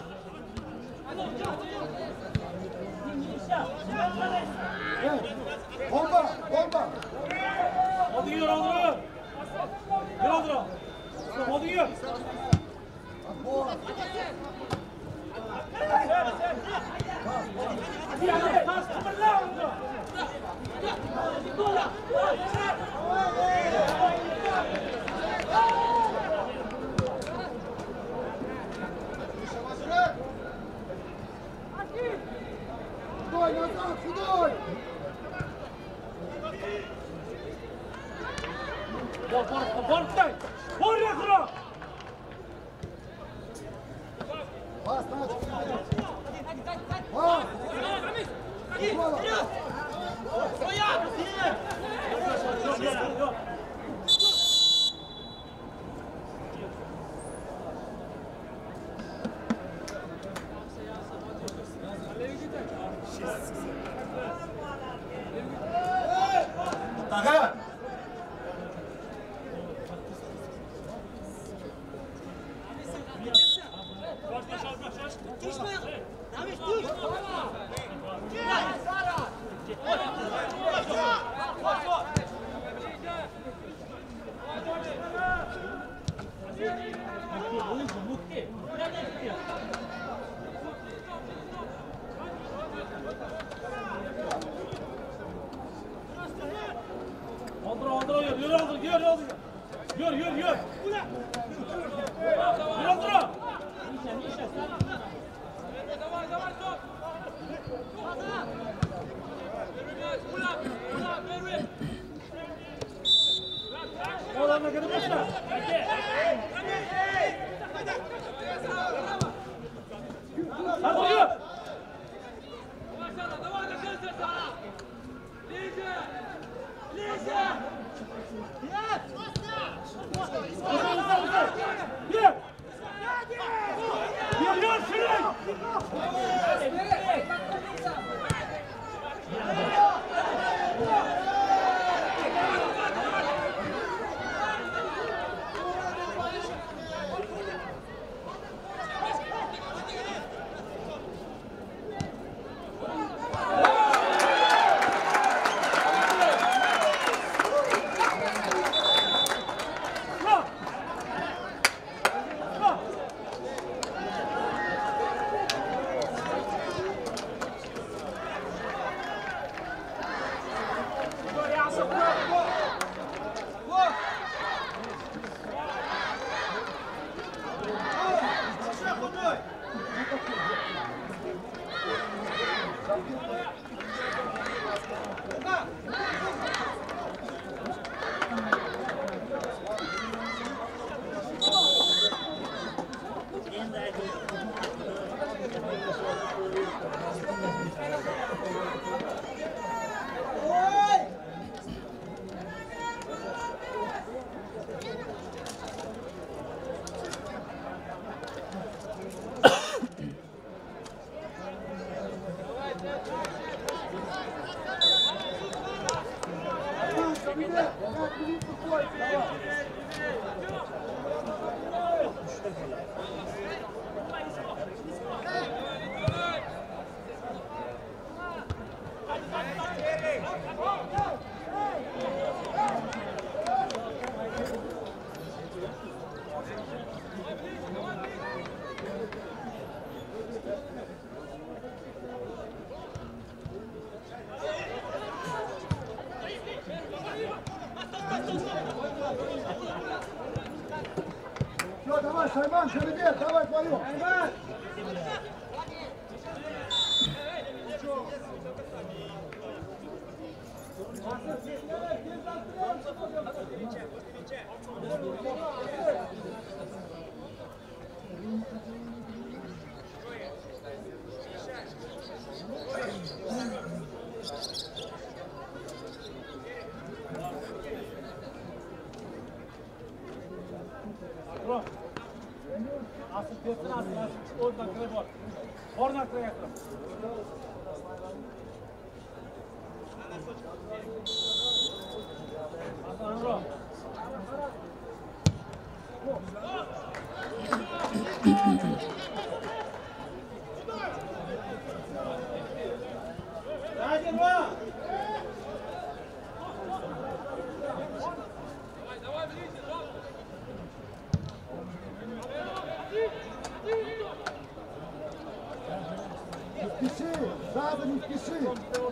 Bomba, bomba. Hadi gir, hadi gir. Gir, hadi gir. Hadi gir. Pas, kıpırla onu. Худой, назад, худой! Бор, бор, бор, дай! Бор, Яхра! Пас, начал! Пас! Гола! Ага! Aldır, aldır, yürü, yürü, aldır, yürü, aldır. Yürü, yürü, yürü. Yürü, aldır. Oğlanla gidip başla. Hadi yürü. Yürü. Yürü, yürü, şuraya. Все, давай, Шайман, жеребец, давай твою! Bro. Asıl diyorsun, asıl, asıl. Oradan kırı bor. Oradan kırı yatırım. Asıl, Не спеши, сразу не спеши.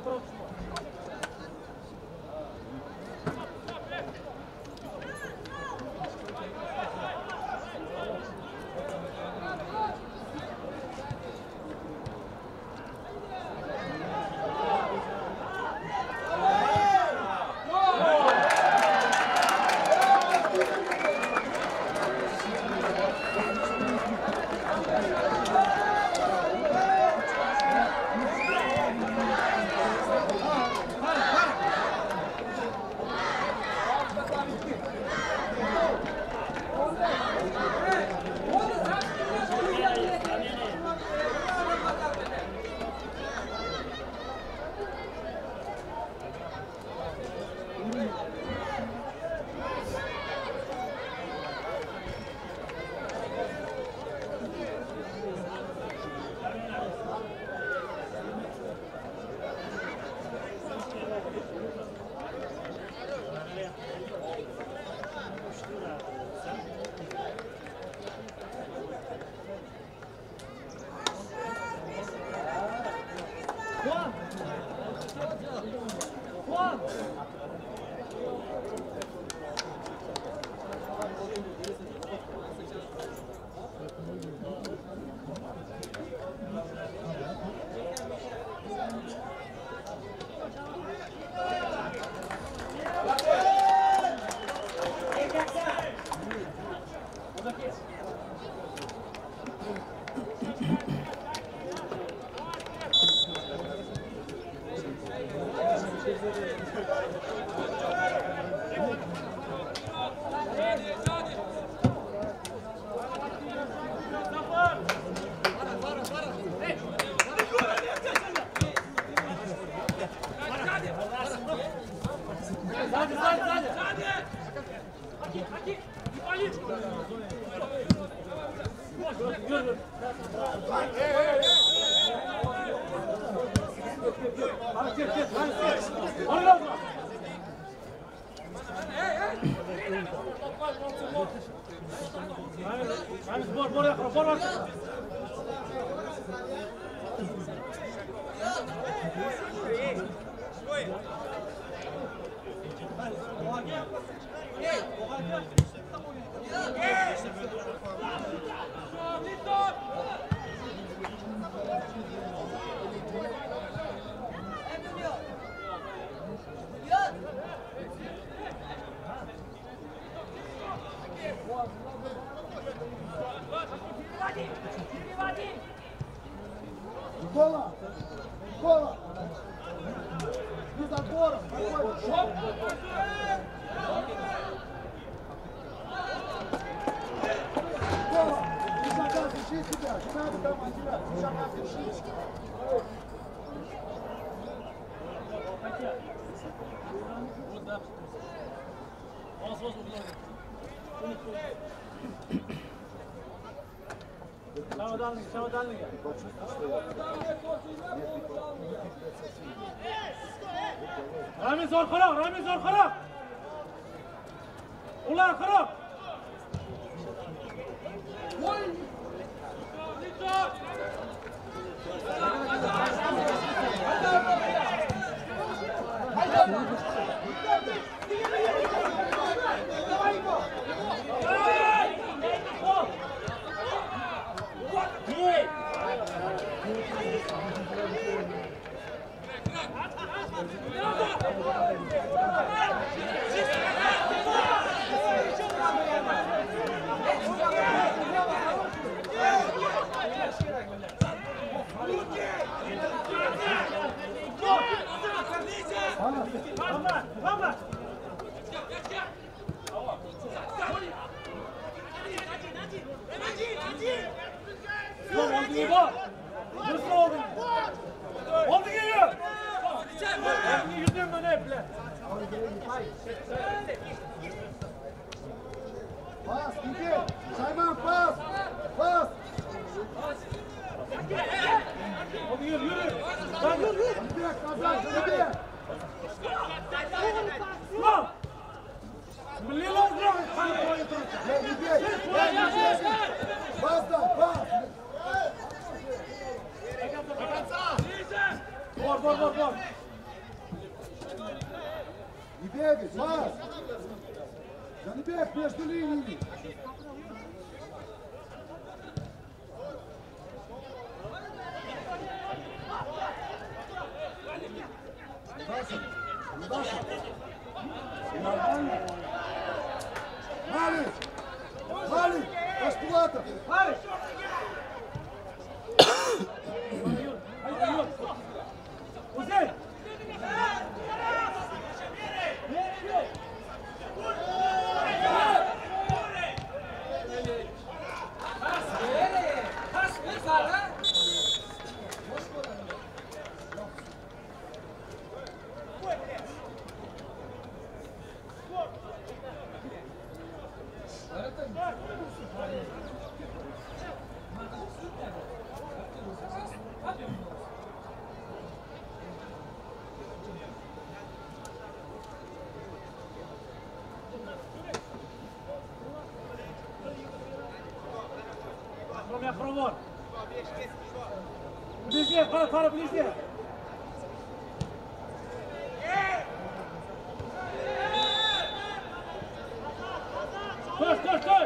Никола! Никола! Не забором! Никола! Не шагай, держи себя! Не надо там от тебя! Не шагай, держи! Самодальный, самодальный. Рамин зор харап, Рамин зор харап. Ular харап. Ана, Milli lazım. Hadi koy otur. Gel gel. Gel gel. Bas da bas. Bor bor bor bor. Не бегай, пас. Да не бег между линиями. Даша, Даша. Нормально. Мали! Мали! Паскулатов! Hayır. Hayır yok. Uzay. Кроме провод. Ближе, пара, пара, ближе. Стой, стой, стой!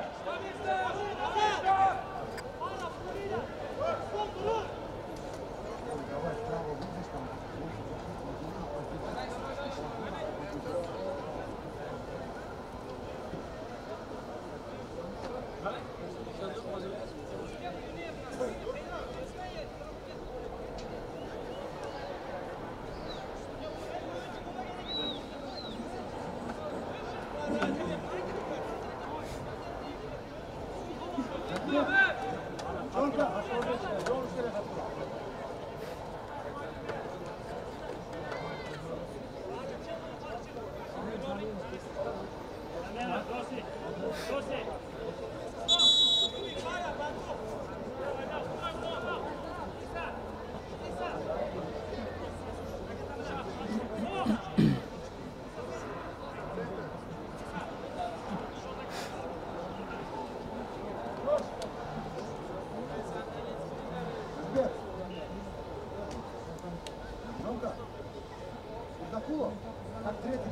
Дакулов, как третий,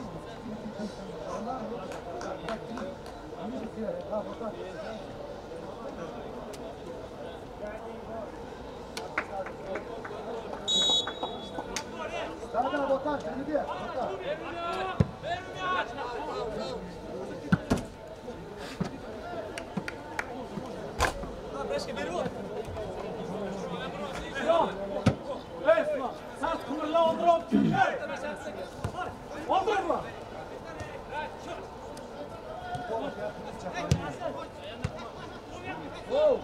она, как три, ниже первый, да, вот так. Да, да, вот так, ребят, вот так. Все. Esma, sen kurla oturup çıkar. Oturma. Oh.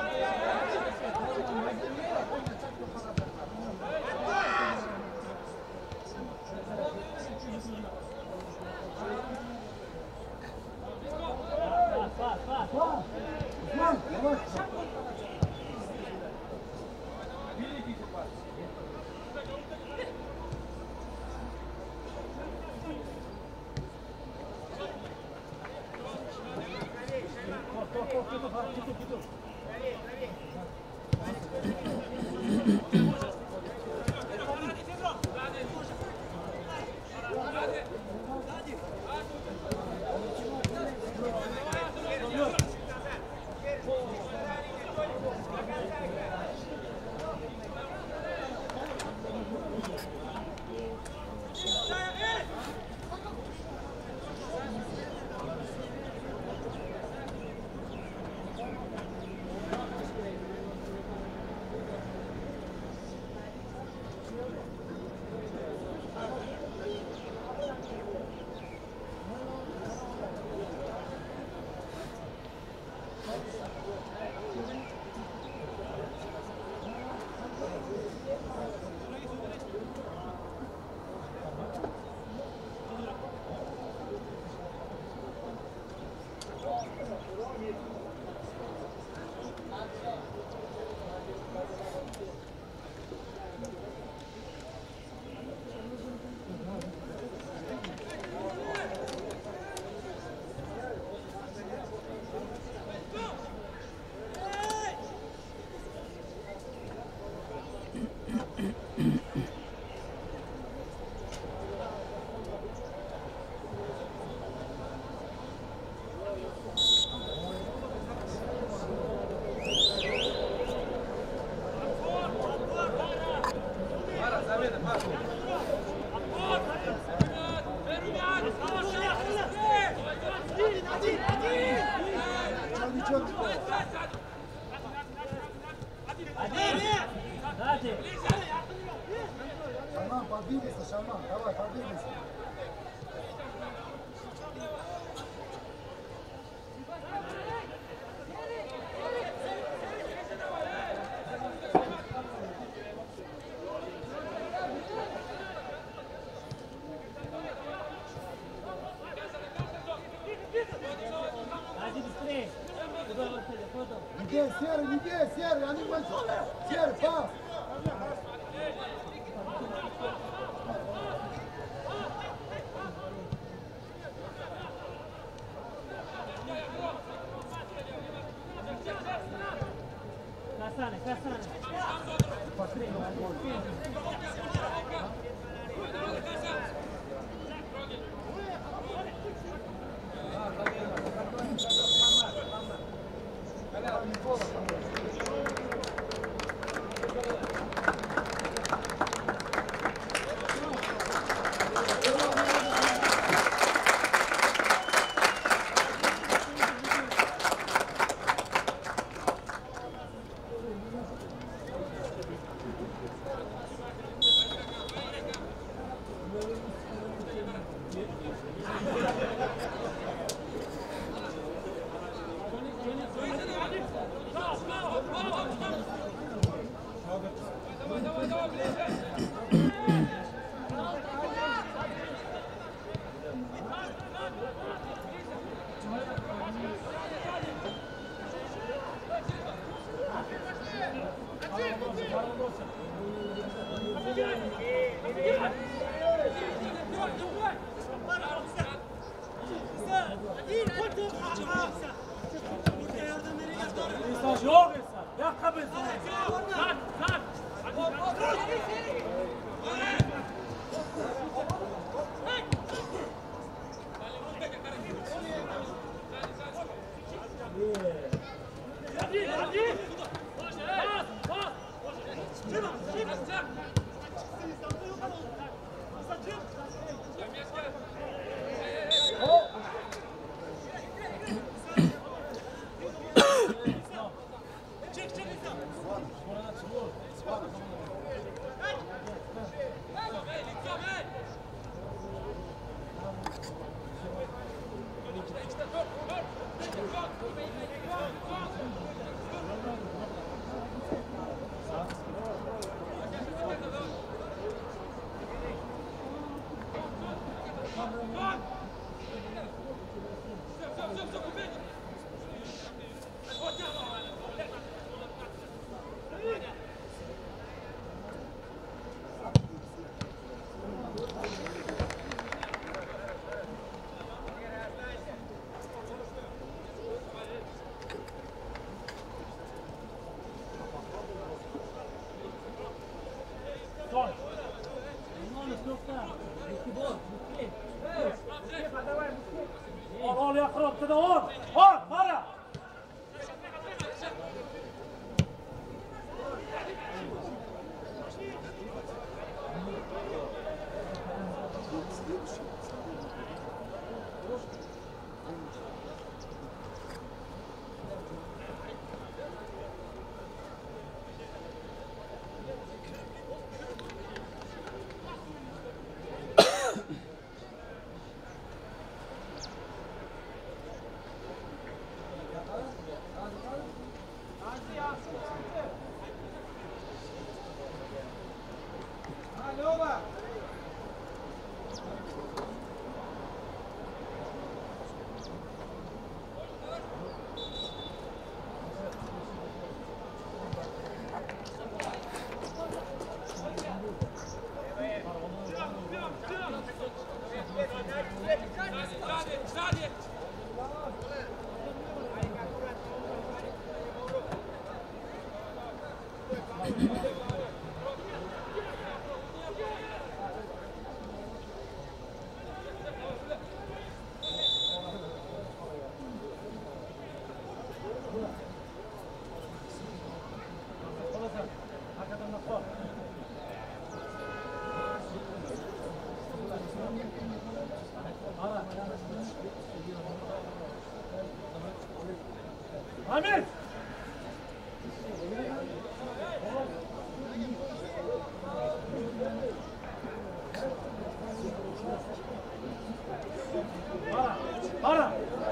Шаман, подвигайся, Шаман, давай, подвигайся. Не бей, Серый, не бей, Серый, они мальчики. Серый, пас. Красавный, красавный. Yok insan. Yakkabı insan. Lan lan. Hadi hadi. Bas bas. Çık çık çık. Ol, ol, yaqinroqda ol. Ol, qara. Ahmet! Para! Para!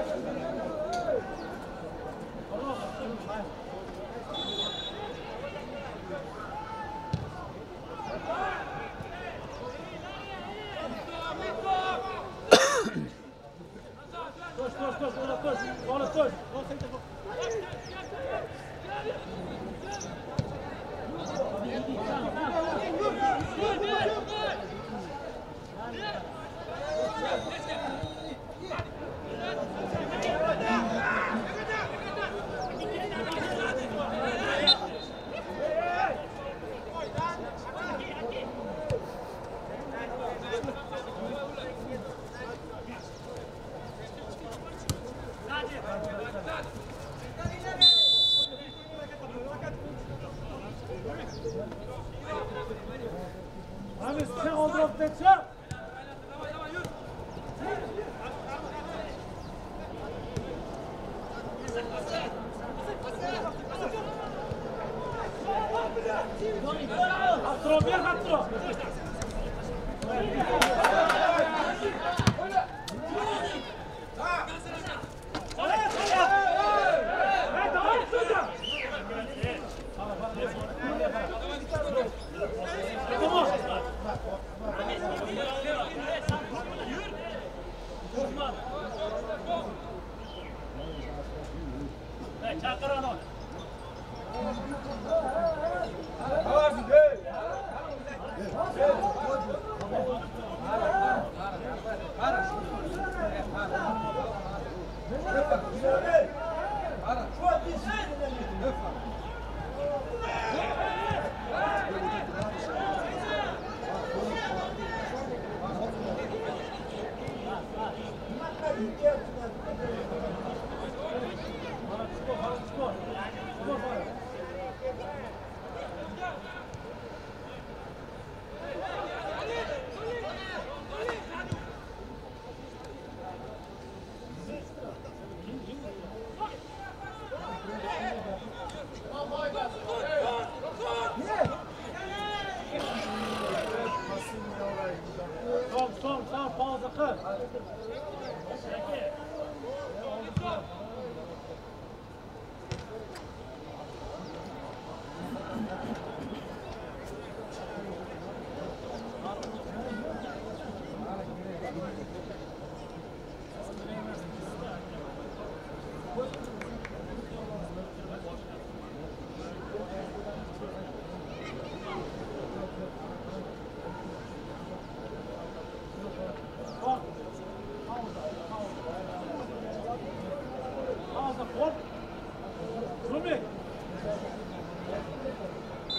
Koş, koş, koş, ona koş, ona koş. Ahmet sen olduraktan çık. Hatro bir hatro. Çakır onu. Son, son, son, pauza kır. Pauza, pauza. Zumbi.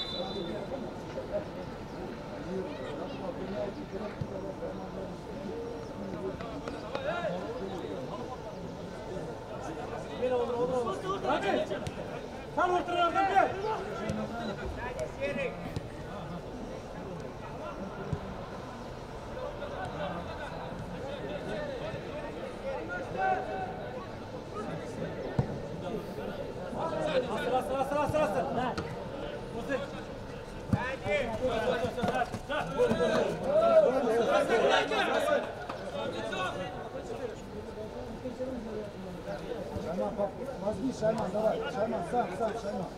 Возьми, Шайман, давай. Шайман, сам, сам, Шайман.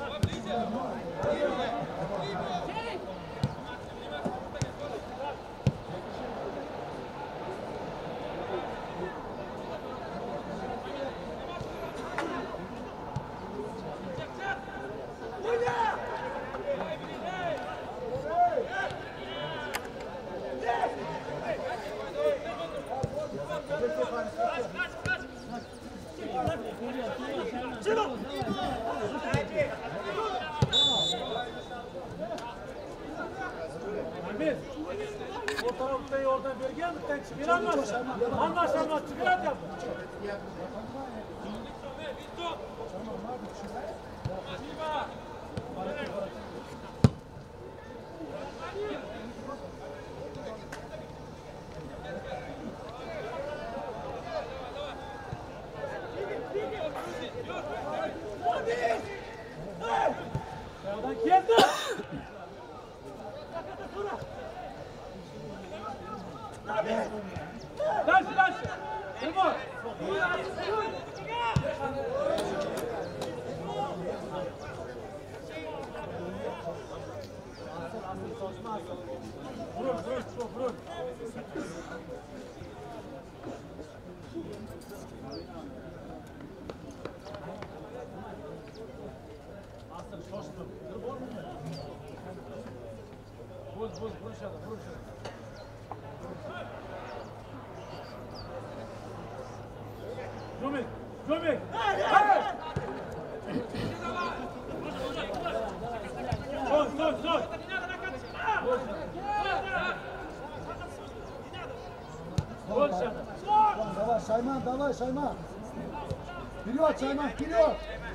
Давай, Шайман, давай, Шайман. Вперед, Шайман, вперед.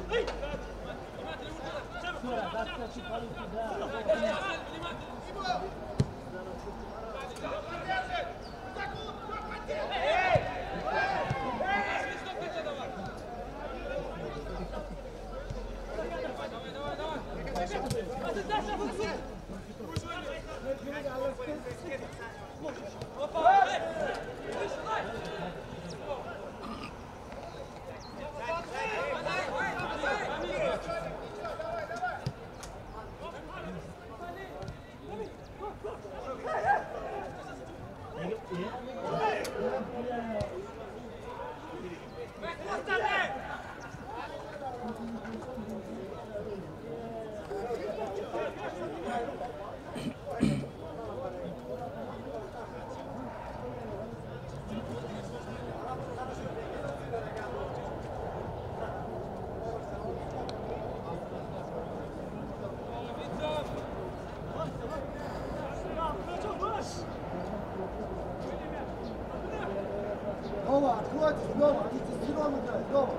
Нова, откройтесь, Нова, они тестированы играют, Нова.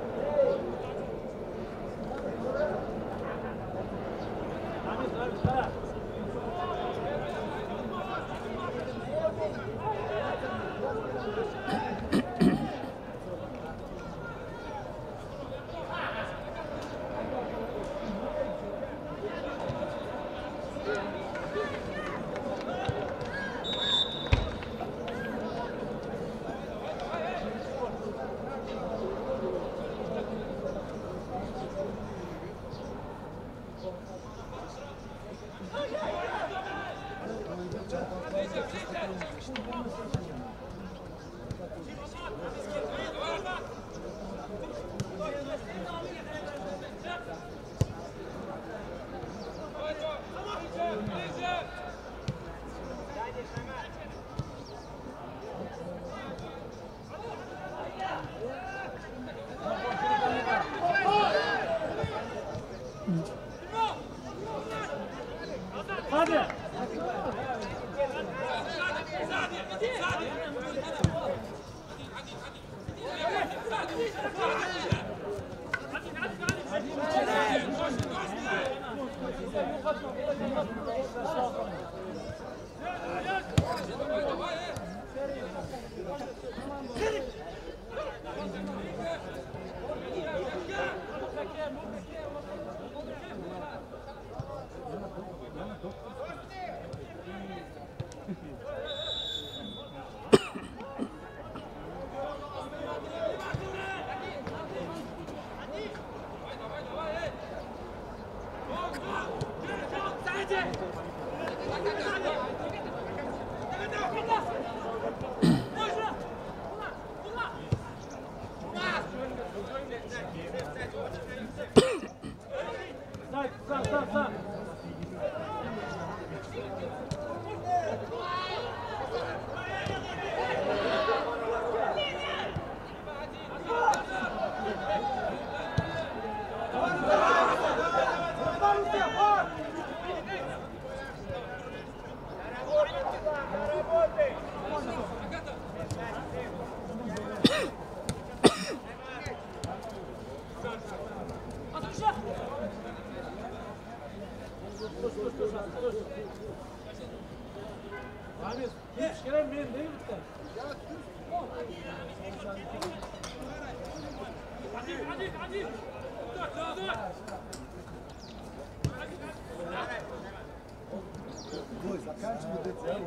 Ой, заканчивай ДЦ.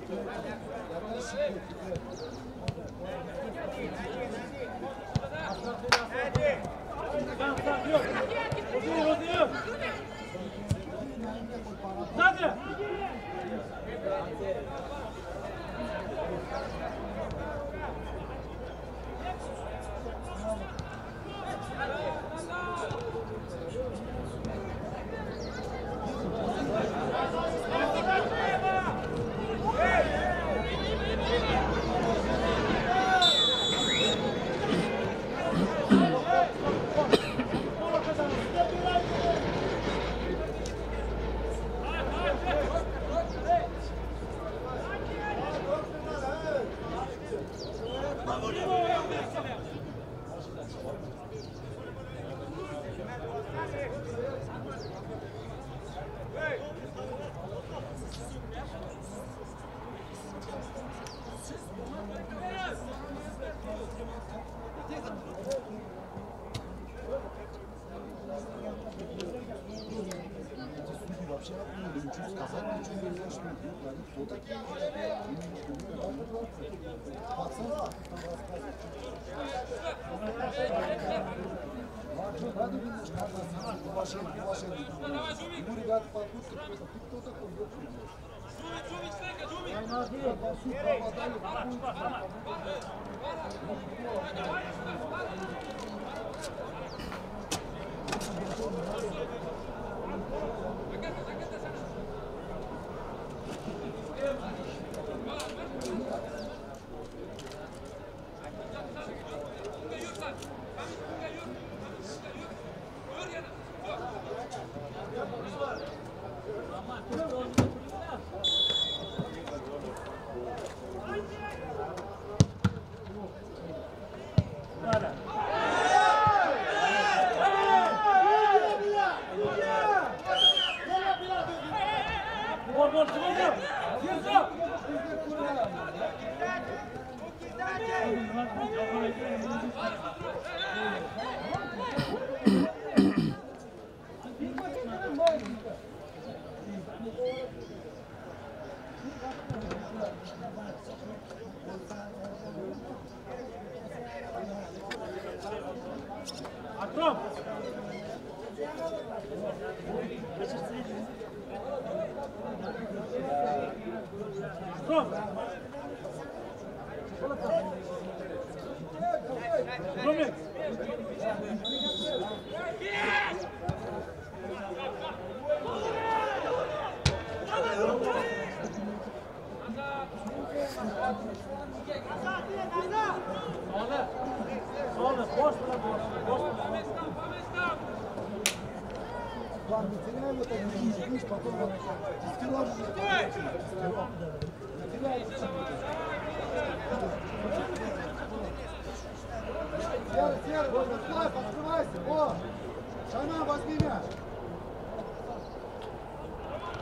Вообще, ничего сказать, ничего не знаешь, кто такие? Пацан, там рассказывает. Надо видишь, как нас уважение, уважение. Ему ребята подходят, кто-то, ты кто такой, ёпта? Война, по сути, пропадали, Атром! Атром! Атромик! Solda! Solda! Boş bırak! Boş bırak! Ладно, не теряем вот это, не видишь, потом вот дискиров. Серый, серый, вот, открывай, подкрывайся, вот. Шана, возьми мяч.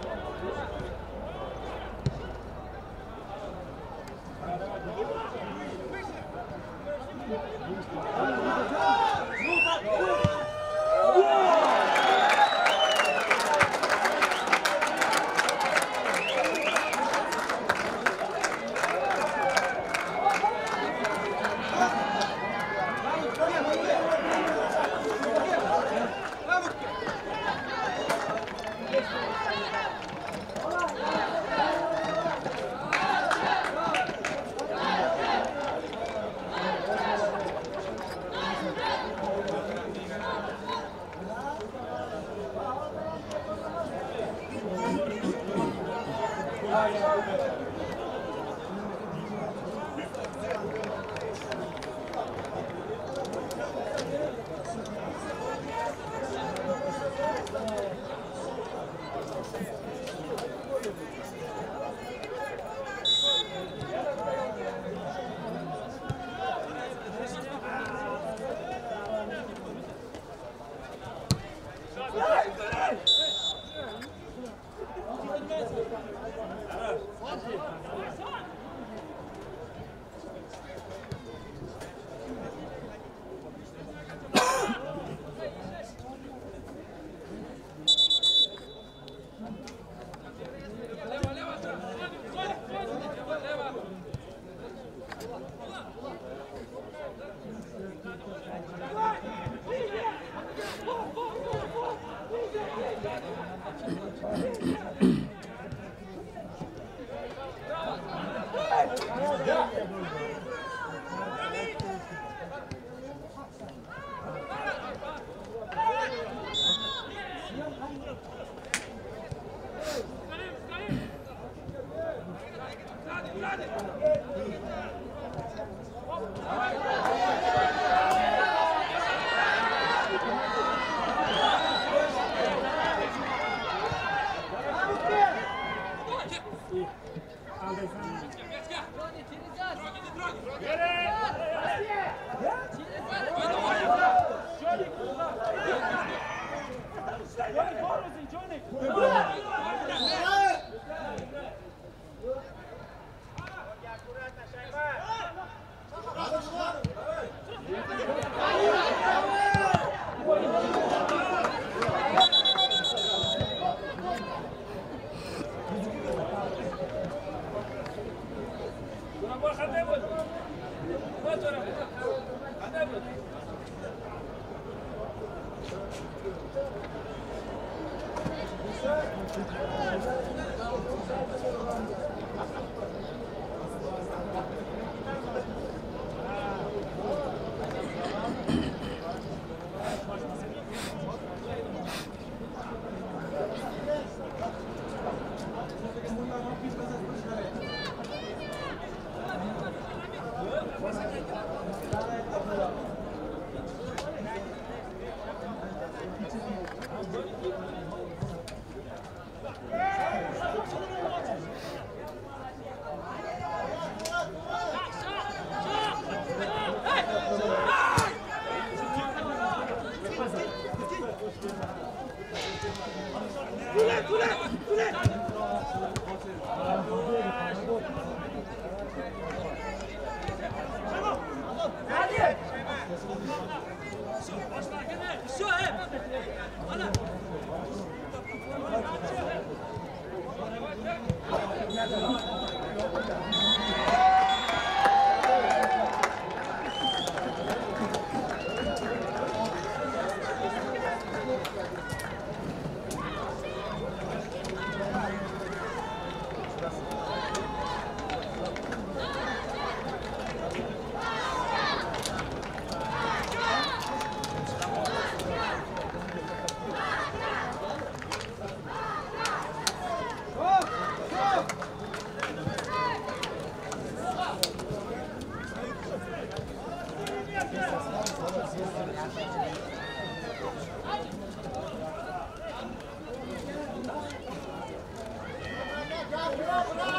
Bravo, bravo!